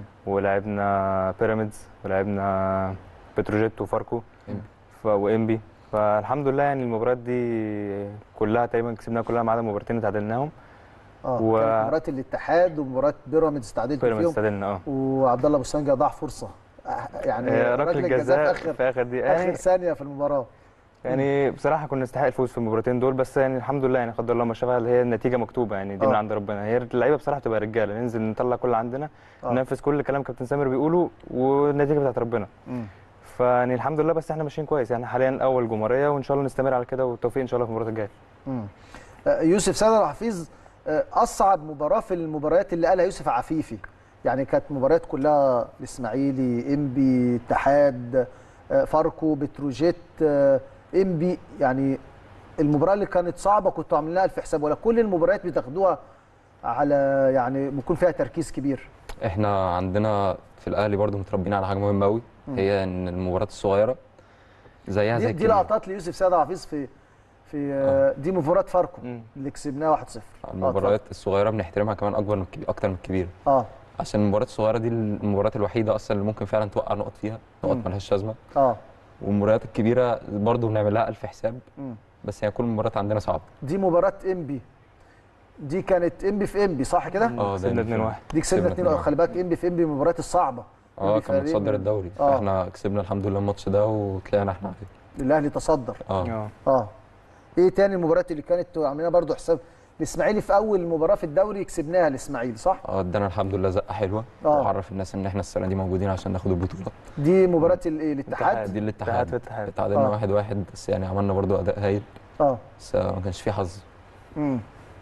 Speaker 11: ولعبنا بيراميدز ولعبنا بتروجيت وفاركو وانبي. فالحمد لله يعني المباريات دي كلها تقريبا كسبناها كلها ما عدا مباراتين تعادلناهم.
Speaker 1: اه و... كانت مباراه الاتحاد ومباراه بيراميدز تعادلت فيهم.
Speaker 11: بيراميدز تعادلنا اه
Speaker 1: وعبد الله ابو سنجه ضاع فرصه يعني
Speaker 11: ركله الجزاء في اخر
Speaker 1: اخر دي اخر ثانيه في المباراه.
Speaker 11: يعني بصراحه كنا نستحق الفوز في المباراتين دول، بس يعني الحمد لله يعني قدر الله ما شافها، اللي هي النتيجه مكتوبه يعني دي أوه. من عند ربنا. هي اللعيبه بصراحه تبقى رجاله، ننزل نطلع كل عندنا، ننفذ كل كلام كابتن سامر بيقوله، والنتيجه بتاعت ربنا. م. فيعني الحمد لله، بس احنا ماشيين كويس يعني حاليا اول جمهوريه، وان شاء الله نستمر على كده، والتوفيق ان شاء الله في المباراه الجايه.
Speaker 1: يوسف سيد الحفيظ، اصعب مباراه في المباريات اللي قالها يوسف عفيفي يعني كانت مباريات كلها الاسماعيلي، انبي، اتحاد، فاركو، بتروجيت، انبي، يعني المباراه اللي كانت صعبه كنتوا عاملين لها الف حساب، ولا كل المباريات بتاخدوها على يعني بيكون فيها تركيز كبير؟
Speaker 12: احنا عندنا في الاهلي برضو متربيين على حاجه مهمه قوي، هي ان المباريات الصغيره زيها زي
Speaker 1: دي, دي لقطات ليوسف سيد حفيظ في في آه. دي مباراه فاركو اللي كسبناها واحد صفر.
Speaker 12: المباريات آه الصغيره بنحترمها كمان اكبر من الكبير، اكتر من الكبيره.
Speaker 1: اه
Speaker 12: عشان المباريات الصغيره دي المباريات الوحيده اصلا اللي ممكن فعلا توقع نقط فيها، نقط مالهاش لازمه.
Speaker 1: اه
Speaker 12: والمباريات الكبيره برضو بنعمل لها الف حساب. مم. بس هي كل المباريات عندنا صعبه.
Speaker 1: دي مباراه انبي، دي كانت انبي في انبي صح كده؟
Speaker 12: اه
Speaker 11: كسبنا اتنين واحد.
Speaker 1: دي كسبنا اتنين واحد. خلي بالك انبي في انبي المباريات الصعبه.
Speaker 12: اه كان متصدر الدوري. آه. احنا كسبنا الحمد لله الماتش ده وطلعنا احنا عليه.
Speaker 1: الاهلي تصدر.
Speaker 12: اه
Speaker 1: اه ايه تاني المباريات اللي كانت عاملينها برضو حساب؟ الاسماعيلي في اول مباراه في الدوري كسبناها الاسماعيلي صح؟
Speaker 12: اه ادانا الحمد لله زقه حلوه، وعرف الناس ان احنا السنه دي موجودين عشان ناخد البطوله.
Speaker 1: دي مباراه الايه؟ الاتحاد؟
Speaker 12: دي الاتحاد. اتعادلنا واحد واحد، بس يعني عملنا برضو اداء هايل.
Speaker 1: اه
Speaker 12: بس ما كانش فيه حظ.
Speaker 1: امم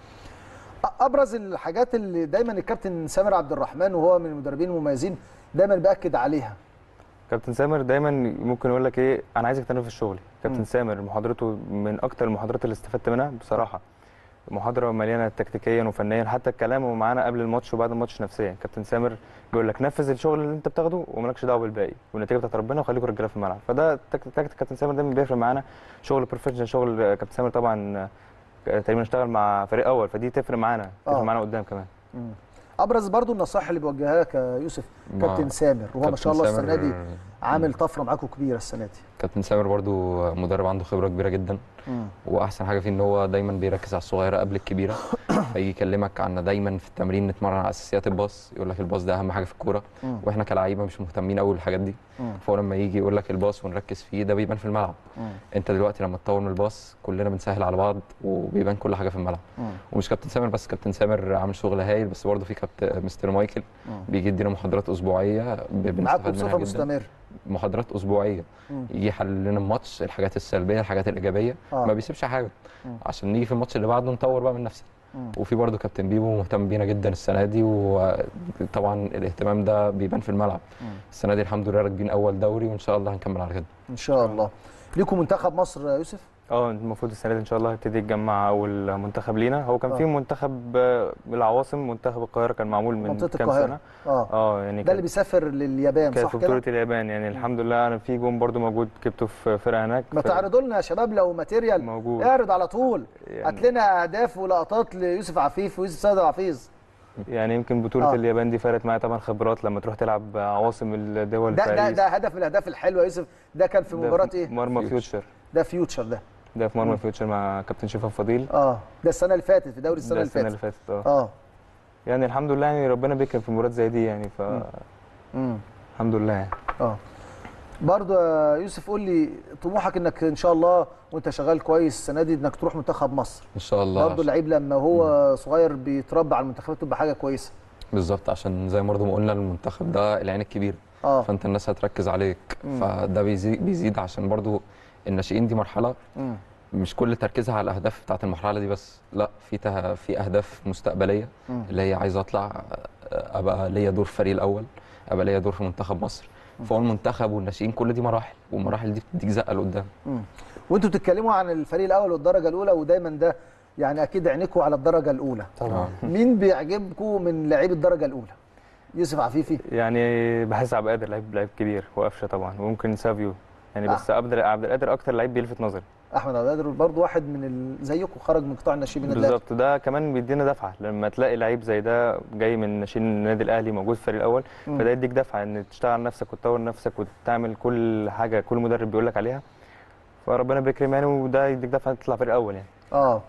Speaker 1: ابرز الحاجات اللي دايما الكابتن سامر عبد الرحمن وهو من المدربين المميزين دايما بياكد عليها.
Speaker 11: كابتن سامر دايما ممكن يقول لك ايه، انا عايزك تنفذ شغلي. كابتن م. سامر محاضرته من اكتر المحاضرات اللي استفدت منها بصراحه. محاضره مليانه تكتيكيا وفنيا، حتى الكلام معانا قبل الماتش وبعد الماتش نفسيا. كابتن سامر بيقول لك نفذ الشغل اللي انت بتاخده ومالكش دعوه بالباقي، والنتيجه بتاعت ربنا، وخليكم رجاله في الملعب. فده تكتيك كابتن سامر دايما بيفرق معانا، شغل بروفيشنال. شغل كابتن سامر طبعا تقريبا اشتغل مع فريق اول، فدي تفرق معانا تفرق
Speaker 1: آه.
Speaker 11: معانا قدام كمان.
Speaker 1: مم. ابرز برضو النصائح اللي بيوجهها لك يا يوسف كابتن سامر، وهو ما شاء الله السنه دي عامل طفره معاكم كبيره السنه دي.
Speaker 12: كابتن سامر برضو مدرب عنده خبره كبيره جدا،
Speaker 1: مم.
Speaker 12: واحسن حاجه فيه ان هو دايما بيركز على الصغيره قبل الكبيره. فيجي يكلمك عن دايما في التمرين نتمرن على اساسيات الباص، يقول لك الباص ده اهم حاجه في الكوره، واحنا كلاعيبه مش مهتمين قوي بالحاجات دي.
Speaker 1: مم.
Speaker 12: فهو لما يجي يقول لك الباص ونركز فيه ده بيبان في الملعب.
Speaker 1: مم.
Speaker 12: انت دلوقتي لما تطور من الباص كلنا بنسهل على بعض وبيبان كل حاجه في الملعب.
Speaker 1: مم.
Speaker 12: ومش كابتن سامر بس، كابتن سامر عامل شغل هايل، بس برضه في كابتن مستر مايكل
Speaker 1: مم.
Speaker 12: بيجي يدينا محاضرات اسبوعيه
Speaker 1: معاكم
Speaker 12: بنستفاد منها
Speaker 1: بصفه
Speaker 12: جدا.
Speaker 1: مستمره
Speaker 12: محاضرات اسبوعيه،
Speaker 1: مم.
Speaker 12: يجي يحلل لنا الماتش، الحاجات السلبيه الحاجات الايجابيه،
Speaker 1: آه.
Speaker 12: ما بيسيبش حاجه
Speaker 1: مم.
Speaker 12: عشان نيجي في الماتش اللي بعده نطور بقى من نفسنا.
Speaker 1: مم.
Speaker 12: وفي برضه كابتن بيبو مهتم بينا جدا السنه دي، وطبعا الاهتمام ده بيبان في الملعب.
Speaker 1: مم.
Speaker 12: السنه دي الحمد لله راكبين اول دوري، وان شاء الله هنكمل على كده
Speaker 1: ان شاء الله. ليكم منتخب مصر يا يوسف؟
Speaker 11: اه المفروض السنه دي ان شاء الله هيبتدي يتجمع اول منتخب لينا. هو كان
Speaker 1: آه.
Speaker 11: في منتخب آه، العواصم، منتخب القاهره كان معمول من
Speaker 1: منطقه
Speaker 11: كام
Speaker 1: القاهره
Speaker 11: سنه.
Speaker 1: اه
Speaker 11: اه يعني
Speaker 1: ده اللي بيسافر لليابان
Speaker 11: كان
Speaker 1: صح
Speaker 11: في
Speaker 1: كده؟
Speaker 11: بطوله اليابان يعني. الحمد لله انا في جون برده موجود جبته في فرقه هناك.
Speaker 1: ما تعرضوا لنا يا شباب لو ماتيريال
Speaker 11: موجود،
Speaker 1: اعرض على طول.
Speaker 11: يعني
Speaker 1: هات لنا اهداف ولقطات ليوسف عفيف ويوسف سيد العفيظ.
Speaker 11: يعني يمكن بطوله
Speaker 1: آه.
Speaker 11: اليابان دي فرقت معايا طبعا خبرات لما تروح تلعب عواصم الدول.
Speaker 1: ده ده ده هدف من الاهداف الحلوه يا يوسف. ده كان في مباراه ايه؟
Speaker 11: مرمى فيوتشر.
Speaker 1: ده فيوتشر ده
Speaker 11: ده في مرمى فيوتشر مع كابتن شريف فضيل.
Speaker 1: اه ده السنه اللي فاتت في دوري السنه اللي فاتت.
Speaker 11: السنه اللي فاتت اه
Speaker 1: اه
Speaker 11: يعني الحمد لله يعني ربنا بيكرم في مباريات زي دي يعني. ف
Speaker 1: امم
Speaker 11: الحمد لله يعني.
Speaker 1: اه برضه يا يوسف قول لي طموحك انك ان شاء الله وانت شغال كويس السنه دي انك تروح منتخب مصر
Speaker 12: ان شاء الله.
Speaker 1: برضه اللعيب لما هو صغير بيتربى على المنتخبات تبقى حاجه كويسه.
Speaker 12: بالظبط، عشان زي برضه ما قلنا المنتخب ده العين الكبيره.
Speaker 1: اه
Speaker 12: فانت الناس هتركز عليك.
Speaker 1: مم.
Speaker 12: فده بيزيد بيزيد عشان برضه الناشئين دي مرحله
Speaker 1: مم.
Speaker 12: مش كل تركيزها على الاهداف بتاعت المرحله دي بس، لا في ته... في اهداف مستقبليه
Speaker 1: مم.
Speaker 12: اللي هي عايز اطلع ابقى ليا دور في الفريق الاول، ابقى ليا دور في منتخب مصر. فهو المنتخب والناشئين كل دي مراحل، والمراحل دي بتديك زقه لقدام.
Speaker 1: وانتوا بتتكلموا عن الفريق الاول والدرجه الاولى، ودايما ده يعني اكيد عينيكم على الدرجه الاولى
Speaker 11: طبعا.
Speaker 1: مين بيعجبكم من لعيب الدرجه الاولى؟ يوسف عفيفي؟
Speaker 11: يعني بحس عبد القادر لعيب لعيب كبير، وقفشه طبعا، وممكن سافيو يعني. بس عبد عبد القادر اكتر لعيب بيلفت نظري.
Speaker 1: احمد عبد القادر برضه واحد من ال... زيكم خرج من قطاع الناشئين النادي الاهلي.
Speaker 11: بالظبط، ده كمان بيدينا دفعه لما تلاقي لعيب زي ده جاي من ناشئين النادي الاهلي موجود في الفريق الاول.
Speaker 1: مم.
Speaker 11: فده يديك دفعه ان تشتغل على نفسك وتطور نفسك وتعمل كل حاجه كل مدرب بيقول لك عليها. فربنا بيكرم يعني، وده يديك دفعه تطلع فريق الاول يعني.
Speaker 1: اه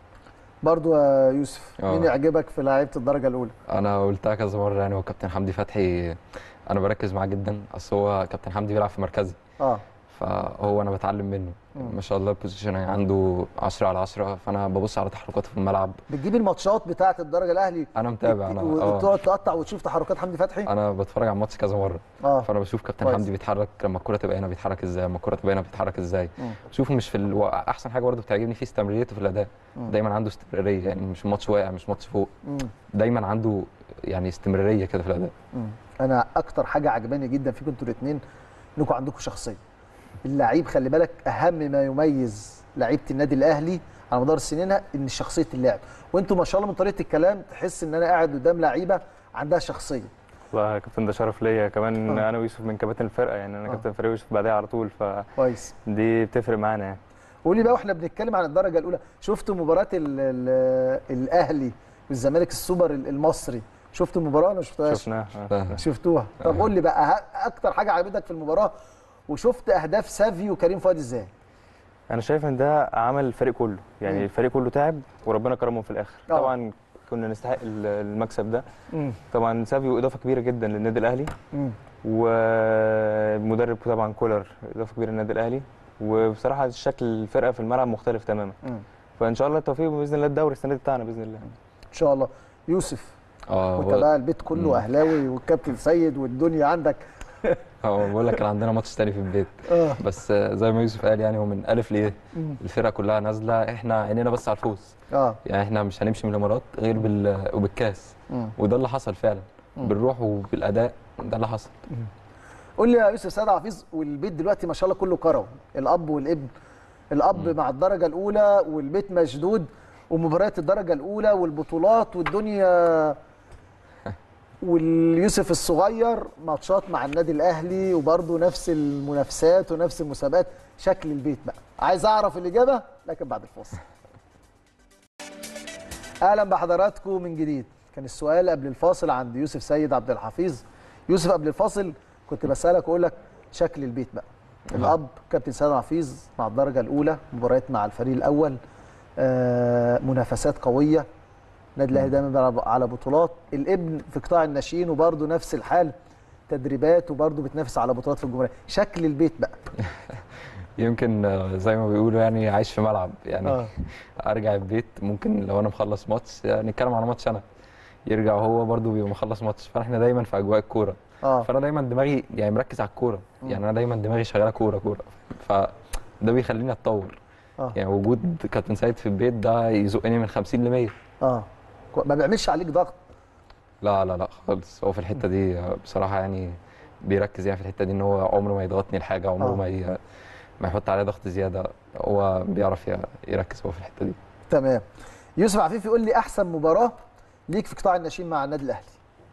Speaker 1: برضه يا يوسف
Speaker 12: آه.
Speaker 1: مين يعجبك في لعيبه الدرجه الاولى؟
Speaker 12: انا قلتها كذا مره يعني، هو كابتن حمدي فتحي انا بركز معاه جدا، اصل هو كابتن حمدي بيلعب في مركزي.
Speaker 1: اه
Speaker 12: فهو انا بتعلم منه.
Speaker 1: مم.
Speaker 12: ما شاء الله البوزيشن عنده عشرة على عشرة، فانا ببص على تحركاته في الملعب.
Speaker 1: بتجيب الماتشات بتاعه الدرجه الاهلي
Speaker 12: انا متابع انا اه
Speaker 1: وتقعد تقطع وتشوف تحركات حمدي فتحي؟
Speaker 12: انا بتفرج على الماتش كذا مره.
Speaker 1: اه
Speaker 12: فانا بشوف كابتن
Speaker 1: كويس.
Speaker 12: حمدي بيتحرك لما الكره تبقى هنا بيتحرك ازاي، لما الكره تبقى هنا بيتحرك ازاي.
Speaker 1: مم.
Speaker 12: شوفه مش في ال... احسن حاجه برضه بتعجبني فيه استمراريته في الاداء.
Speaker 1: مم.
Speaker 12: دايما عنده استمراريه، يعني مش ماتش واقع مش ماتش فوق.
Speaker 1: مم.
Speaker 12: دايما عنده يعني استمراريه كده في الاداء.
Speaker 1: مم. انا اكتر حاجه عجباني جدا فيكم انتوا الاثنين انكم عندكم شخصيه. اللعيب خلي بالك اهم ما يميز لعيبه النادي الاهلي على مدار السنين ان شخصيه اللاعب، وانتوا ما شاء الله من طريقه الكلام تحس ان انا قاعد قدام لعيبه عندها شخصيه.
Speaker 11: والله يا كابتن ده شرف ليا كمان.
Speaker 1: آه.
Speaker 11: انا ويوسف من كباتن الفرقه يعني. انا
Speaker 1: آه.
Speaker 11: كابتن فريق يوسف بعدها على طول. ف
Speaker 1: كويس.
Speaker 11: دي بتفرق معانا يعني.
Speaker 1: قولي بقى واحنا بنتكلم عن الدرجه الاولى، شفتوا مباراه ال ال الاهلي والزمالك السوبر المصري؟ شفتوا المباراه ولا ما شفتوهاش؟
Speaker 11: شفناها.
Speaker 12: آه.
Speaker 1: شفتوها. طب قول لي بقى اكتر حاجه عجبتك في المباراه، وشفت اهداف سافيو وكريم فؤاد ازاي؟
Speaker 11: انا شايف ان ده عمل الفريق كله يعني.
Speaker 1: مم.
Speaker 11: الفريق كله تعب وربنا كرمهم في الاخر.
Speaker 1: أوه.
Speaker 11: طبعا كنا نستحق المكسب ده.
Speaker 1: مم.
Speaker 11: طبعا سافيو اضافه كبيره جدا للنادي الاهلي.
Speaker 1: مم.
Speaker 11: والمدرب طبعا كولر اضافه كبيره للنادي الاهلي. وبصراحه شكل الفرقه في الملعب مختلف تماما.
Speaker 1: مم.
Speaker 11: فان شاء الله التوفيق باذن الله الدوري السنه دي بتاعنا باذن الله.
Speaker 1: ان شاء الله. يوسف
Speaker 12: اه
Speaker 1: وانت بقى البيت كله اهلاوي والكابتن سيد والدنيا عندك.
Speaker 12: اه بقول لك كان عندنا ماتش تاني في البيت.
Speaker 1: اه
Speaker 12: بس زي ما يوسف قال يعني هو من الف ليه
Speaker 1: مم.
Speaker 12: الفرقه كلها نازله، احنا عينينا بس على الفوز.
Speaker 1: اه
Speaker 12: يعني احنا مش هنمشي من الامارات غير بال... وبالكاس.
Speaker 1: مم.
Speaker 12: وده اللي حصل فعلا.
Speaker 1: مم.
Speaker 12: بالروح وبالاداء ده اللي حصل.
Speaker 1: قول لي يا يوسف سيد حفيظ، والبيت دلوقتي ما شاء الله كله كروي، الاب والابن، الاب
Speaker 12: مم.
Speaker 1: مع الدرجه الاولى والبيت مشدود، ومباريات الدرجه الاولى والبطولات والدنيا واليوسف الصغير ماتشات مع النادي الاهلي وبرضه نفس المنافسات ونفس المسابقات. شكل البيت بقى عايز اعرف الاجابه لكن بعد الفاصل. اهلا بحضراتكم من جديد. كان السؤال قبل الفاصل عند يوسف سيد عبد الحفيظ. يوسف قبل الفاصل كنت بسالك واقول لك شكل البيت بقى. الاب كابتن سيد حفيظ مع الدرجه الاولى، مباريات مع الفريق الاول، آه منافسات قويه، النادي الاهلي دايما على بطولات. الابن في قطاع الناشئين وبرده نفس الحال، تدريبات وبرده بتنافس على بطولات في الجمهوريه. شكل البيت بقى
Speaker 12: يمكن زي ما بيقولوا يعني عايش في ملعب يعني. آه. ارجع البيت ممكن لو انا مخلص ماتش يعني نتكلم على ماتش انا، يرجع هو برده بيبقى مخلص ماتش، فاحنا دايما في اجواء الكوره. آه. فانا دايما دماغي يعني مركز على الكوره، يعني انا دايما دماغي شغاله كوره كوره، فده بيخليني اتطور. آه. يعني وجود كابتن سيد في البيت ده يزقني من خمسين ل مية.
Speaker 1: اه ما بيعملش عليك ضغط؟
Speaker 12: لا لا لا خالص. هو في الحته دي بصراحه يعني بيركز يعني في الحته دي ان هو عمره ما يضغطني لحاجه، عمره آه. ما ي... ما يحط عليه ضغط زياده. هو بيعرف يركز هو في الحته دي.
Speaker 1: تمام. يوسف عفيفي يقول لي احسن مباراه ليك في قطاع الناشئين مع النادي الاهلي.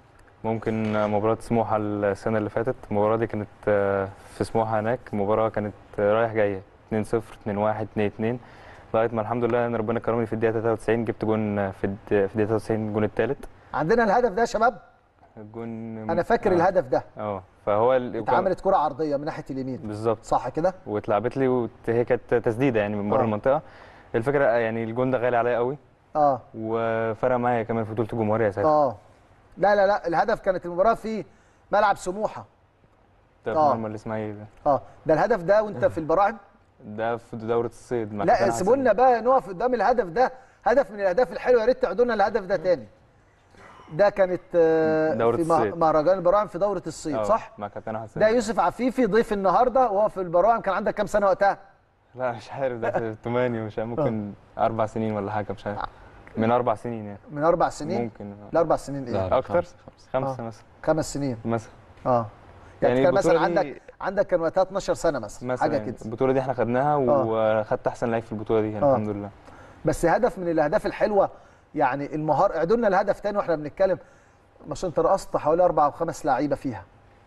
Speaker 11: ممكن مباراه سموحه السنه اللي فاتت. المباراه دي كانت في سموحه هناك، مباراه كانت رايح جايه اتنين صفر اتنين واحد اتنين اتنين لغايه ما الحمد لله ان ربنا كرمني في الدقيقه تلاتة وتسعين جبت جون في الدقيقه تلاتة وتسعين الجون الثالث.
Speaker 1: عندنا الهدف ده يا شباب؟
Speaker 11: الجون
Speaker 1: انا فاكر آه. الهدف ده
Speaker 11: اه فهو
Speaker 1: اتعملت كره عرضيه من ناحيه اليمين
Speaker 11: بالظبط صح
Speaker 1: كده،
Speaker 11: واتلعبت لي وهي كانت تسديده يعني من بره آه. المنطقه. الفكره يعني الجون ده غالي عليا قوي اه وفرق معايا كمان في بطوله الجمهوريه ساعتها.
Speaker 1: اه لا لا لا الهدف كانت المباراه في ملعب سموحه
Speaker 11: ده في مرمى الاسماعيلي ده.
Speaker 1: اه ده الهدف ده وانت في البراعم؟
Speaker 11: ده في دوره الصيد.
Speaker 1: لا سيبوا لنا بقى نقف قدام الهدف ده، هدف من الاهداف الحلوه، يا ريت تعدوا لنا الهدف ده تاني. ده كانت
Speaker 11: دورة
Speaker 1: في
Speaker 11: الصيد.
Speaker 1: مهرجان البراعم في دوره الصيد صح؟
Speaker 11: مع كابتن حسين.
Speaker 1: ده يوسف عفيفي ضيف النهارده وهو في البراعم. كان عندك كام سنه وقتها؟
Speaker 11: لا مش عارف، ده في ثمانية مش عارف، ممكن اربع سنين ولا حاجه مش عارف. من اربع سنين يعني.
Speaker 1: من اربع سنين؟
Speaker 11: ممكن.
Speaker 1: لا اربع سنين ايه؟
Speaker 11: لا اكتر خمسه مثلا.
Speaker 1: خمس سنين
Speaker 11: مثلا.
Speaker 1: اه يعني, يعني كان مثلا عندك عندك كان وقتها اتناشر سنه مثلا, مثلا حاجه كده.
Speaker 11: البطوله دي احنا خدناها وخدت احسن لعيب في البطوله دي يعني آه. الحمد لله.
Speaker 1: بس هدف من الاهداف الحلوه يعني. المهار اعدوا لنا الهدف تاني واحنا بنتكلم. مش انت رقصت حوالي اربع او خمس لعيبه فيها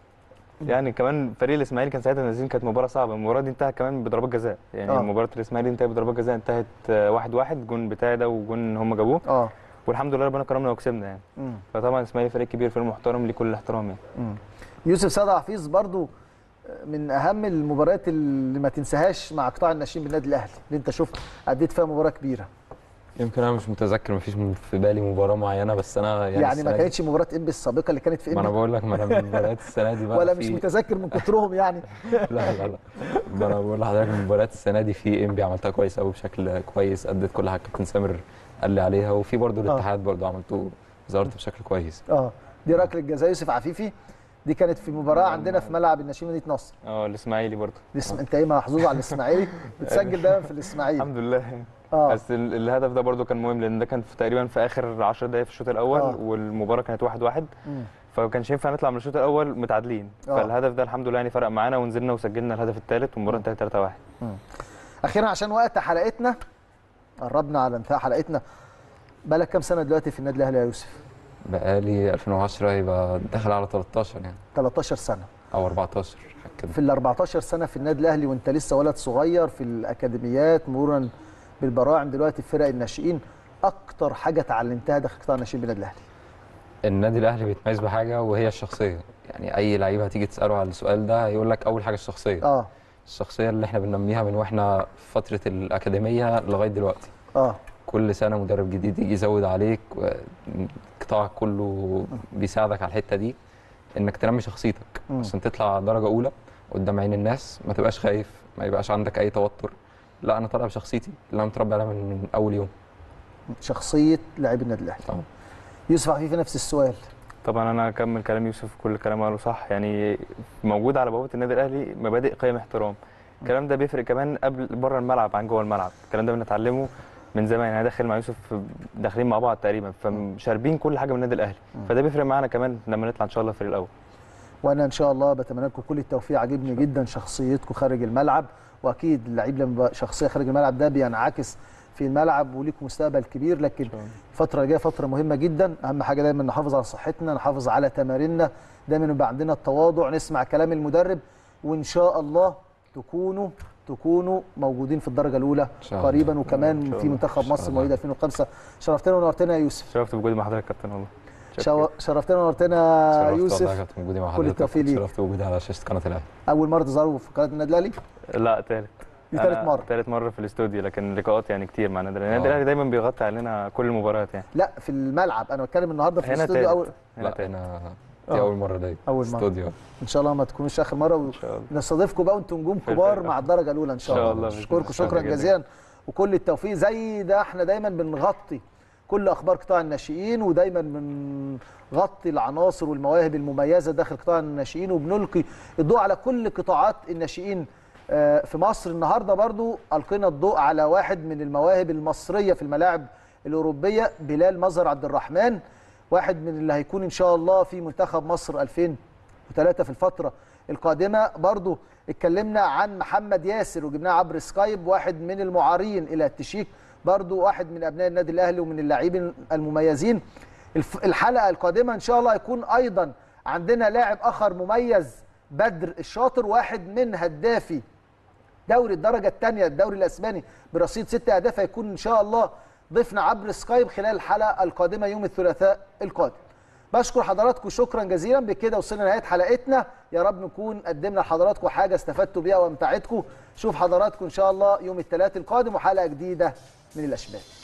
Speaker 11: يعني. كمان فريق الاسماعيلي كان ساعتها نازلين، كانت مباراه صعبه. المباراه دي انتهت كمان بضربات جزاء يعني. آه. مباراه الاسماعيلي انتهت بضربات جزاء، انتهت واحد واحد، جون بتاعي ده وجون هم جابوه. اه والحمد لله ربنا كرمنا وكسبنا يعني. مم. فطبعا الاسماعيلي فريق كبير، فريق محترم، ليه كل الاحترام يعني.
Speaker 1: مم. يوسف سيد حفيظ برضو من اهم المباريات اللي ما تنساهاش مع قطاع الناشئين بالنادي الاهلي، اللي انت شفت اديت فيها مباراه كبيره.
Speaker 12: يمكن انا مش متذكر، مفيش في بالي مباراه معينه، بس انا يعني
Speaker 1: يعني ما كانتش مباراه انبي السابقه اللي كانت في انبي؟
Speaker 12: ما انا بقول لك، ما انا من مباريات السنه دي بقى
Speaker 1: ولا مش متذكر من كترهم يعني؟
Speaker 12: لا لا لا ما انا بقول لحضرتك مباريات السنه دي في انبي عملتها كويس قوي بشكل كويس، اديت كل حاجه كابتن سامر قال لي عليها، وفي برضه الاتحاد آه. برضه عملته ظهرت بشكل كويس.
Speaker 1: اه دي ركله الجزاء يوسف عفيفي، دي كانت في مباراه عندنا في ملعب الناشئين مدينه نصر.
Speaker 11: اه الاسماعيلي برضه.
Speaker 1: الاسم... انت ايه محظوظ على الاسماعيلي، بتسجل دايما في الاسماعيلي.
Speaker 11: الحمد لله. اه بس الهدف ده برضه كان مهم، لان ده كان في تقريبا في اخر عشر دقائق في الشوط الاول. آه. والمباراه كانت واحد واحد، فما كانش ينفع نطلع من الشوط الاول متعادلين. آه. فالهدف ده الحمد لله يعني فرق معانا، ونزلنا وسجلنا الهدف الثالث والمباراه انتهت تلاتة واحد.
Speaker 1: اخيرا عشان وقت حلقتنا قربنا على انتهاء حلقتنا، بقالك كام سنه دلوقتي في النادي الاهلي يا يوسف؟
Speaker 12: بقالي ألفين وعشرة، يبقى داخل على تلتاشر يعني.
Speaker 1: تلتاشر سنه
Speaker 12: او اربعتاشر كده.
Speaker 1: في ال اربعتاشر سنه في النادي الاهلي وانت لسه ولد صغير في الاكاديميات مرورا بالبراعم دلوقتي في فرق الناشئين، اكتر حاجه اتعلمتها داخل قطاع الناشئين بالنادي الاهلي؟
Speaker 12: النادي الاهلي بيتميز بحاجه وهي الشخصيه. يعني اي لعيب هتيجي تساله على السؤال ده هيقول لك اول حاجه الشخصيه. اه الشخصيه اللي احنا بننميها من واحنا في فتره الاكاديميه لغايه دلوقتي. اه كل سنه مدرب جديد يجي يزود عليك، القطاع كله بيساعدك على الحته دي، انك تنمي شخصيتك عشان تطلع درجه اولى قدام عين الناس، ما تبقاش خايف، ما يبقاش عندك اي توتر. لا انا طالع بشخصيتي اللي انا متربي عليها من اول يوم.
Speaker 1: شخصيه لاعب النادي الاهلي. طبعا. يوسف عفيفي نفس السؤال.
Speaker 11: طبعا انا اكمل كلام يوسف، كل كلامه قاله صح. يعني موجود على بوابه النادي الاهلي مبادئ قيم احترام. الكلام ده بيفرق كمان قبل بره الملعب عن جوه الملعب. الكلام ده بنتعلمه من زمان. انا داخل مع يوسف داخلين مع بعض تقريبا، فشاربين كل حاجه من النادي الاهلي، فده بيفرق معانا كمان لما نطلع ان شاء الله الفريق الاول.
Speaker 1: وانا ان شاء الله بتمنى لكم كل التوفيق. عجبني جدا شخصيتكم خارج الملعب، واكيد اللعيب لما شخصيه خارج الملعب ده بينعكس في الملعب وليكم مستقبل كبير، لكن الفتره الجايه فتره مهمه جدا. اهم حاجه دايما نحافظ على صحتنا، نحافظ على تماريننا، دايما يبقى عندنا التواضع، نسمع كلام المدرب، وان شاء الله تكونوا تكونوا موجودين في الدرجه الاولى قريبا، وكمان في منتخب مصر مواليد ألفين وخمسة. شرفتنا ونورتنا يا يوسف.
Speaker 11: شرفت بوجودي مع حضرتك يا كابتن والله.
Speaker 1: شو... شرفتنا ونورتنا يا يوسف.
Speaker 12: والله كابتن بوجودي مع حضرتك. شرفت بوجودي على شاشه قناه الاهلي.
Speaker 1: اول مره تظهروا في قناه النادي الاهلي؟
Speaker 11: لا ثالث.
Speaker 1: دي ثالث مره.
Speaker 11: ثالث مره في الاستوديو، لكن لقاءات يعني كتير مع النادي الاهلي. النادي الاهلي دايما بيغطي علينا كل المباريات يعني.
Speaker 1: لا في الملعب، انا بتكلم النهارده في الاستوديو.
Speaker 11: اول
Speaker 12: لا انا دي اول مره ليا
Speaker 1: اول مره استوديو. ان شاء الله ما تكونوش اخر مره، ونستضيفكم بقى وانتم نجوم كبار مع الدرجه الاولى ان شاء الله. الله. اشكركم شكرا جزيلا وكل التوفيق. زي ده احنا دايما بنغطي كل اخبار قطاع الناشئين، ودايما بنغطي العناصر والمواهب المميزه داخل قطاع الناشئين، وبنلقي الضوء على كل قطاعات الناشئين في مصر. النهارده برضو القينا الضوء على واحد من المواهب المصريه في الملاعب الاوروبيه، بلال مظهر عبد الرحمن، واحد من اللي هيكون ان شاء الله في منتخب مصر ألفين وثلاثة في الفتره القادمه. برضو اتكلمنا عن محمد ياسر وجبناه عبر سكايب، واحد من المعارين الى التشيك، برضو واحد من ابناء النادي الاهلي ومن اللاعبين المميزين. الحلقه القادمه ان شاء الله هيكون ايضا عندنا لاعب اخر مميز، بدر الشاطر، واحد من هدافي دوري الدرجه الثانيه الدوري الاسباني برصيد ست اهداف، هيكون ان شاء الله ضيفنا عبر سكايب خلال الحلقه القادمه يوم الثلاثاء القادم. بشكر حضراتكم شكرا جزيلا. بكده وصلنا لنهايه حلقتنا، يا رب نكون قدمنا لحضراتكم حاجه استفدتوا بيها وامتعتكم. شوف حضراتكم ان شاء الله يوم الثلاثاء القادم وحلقه جديده من الاشبال.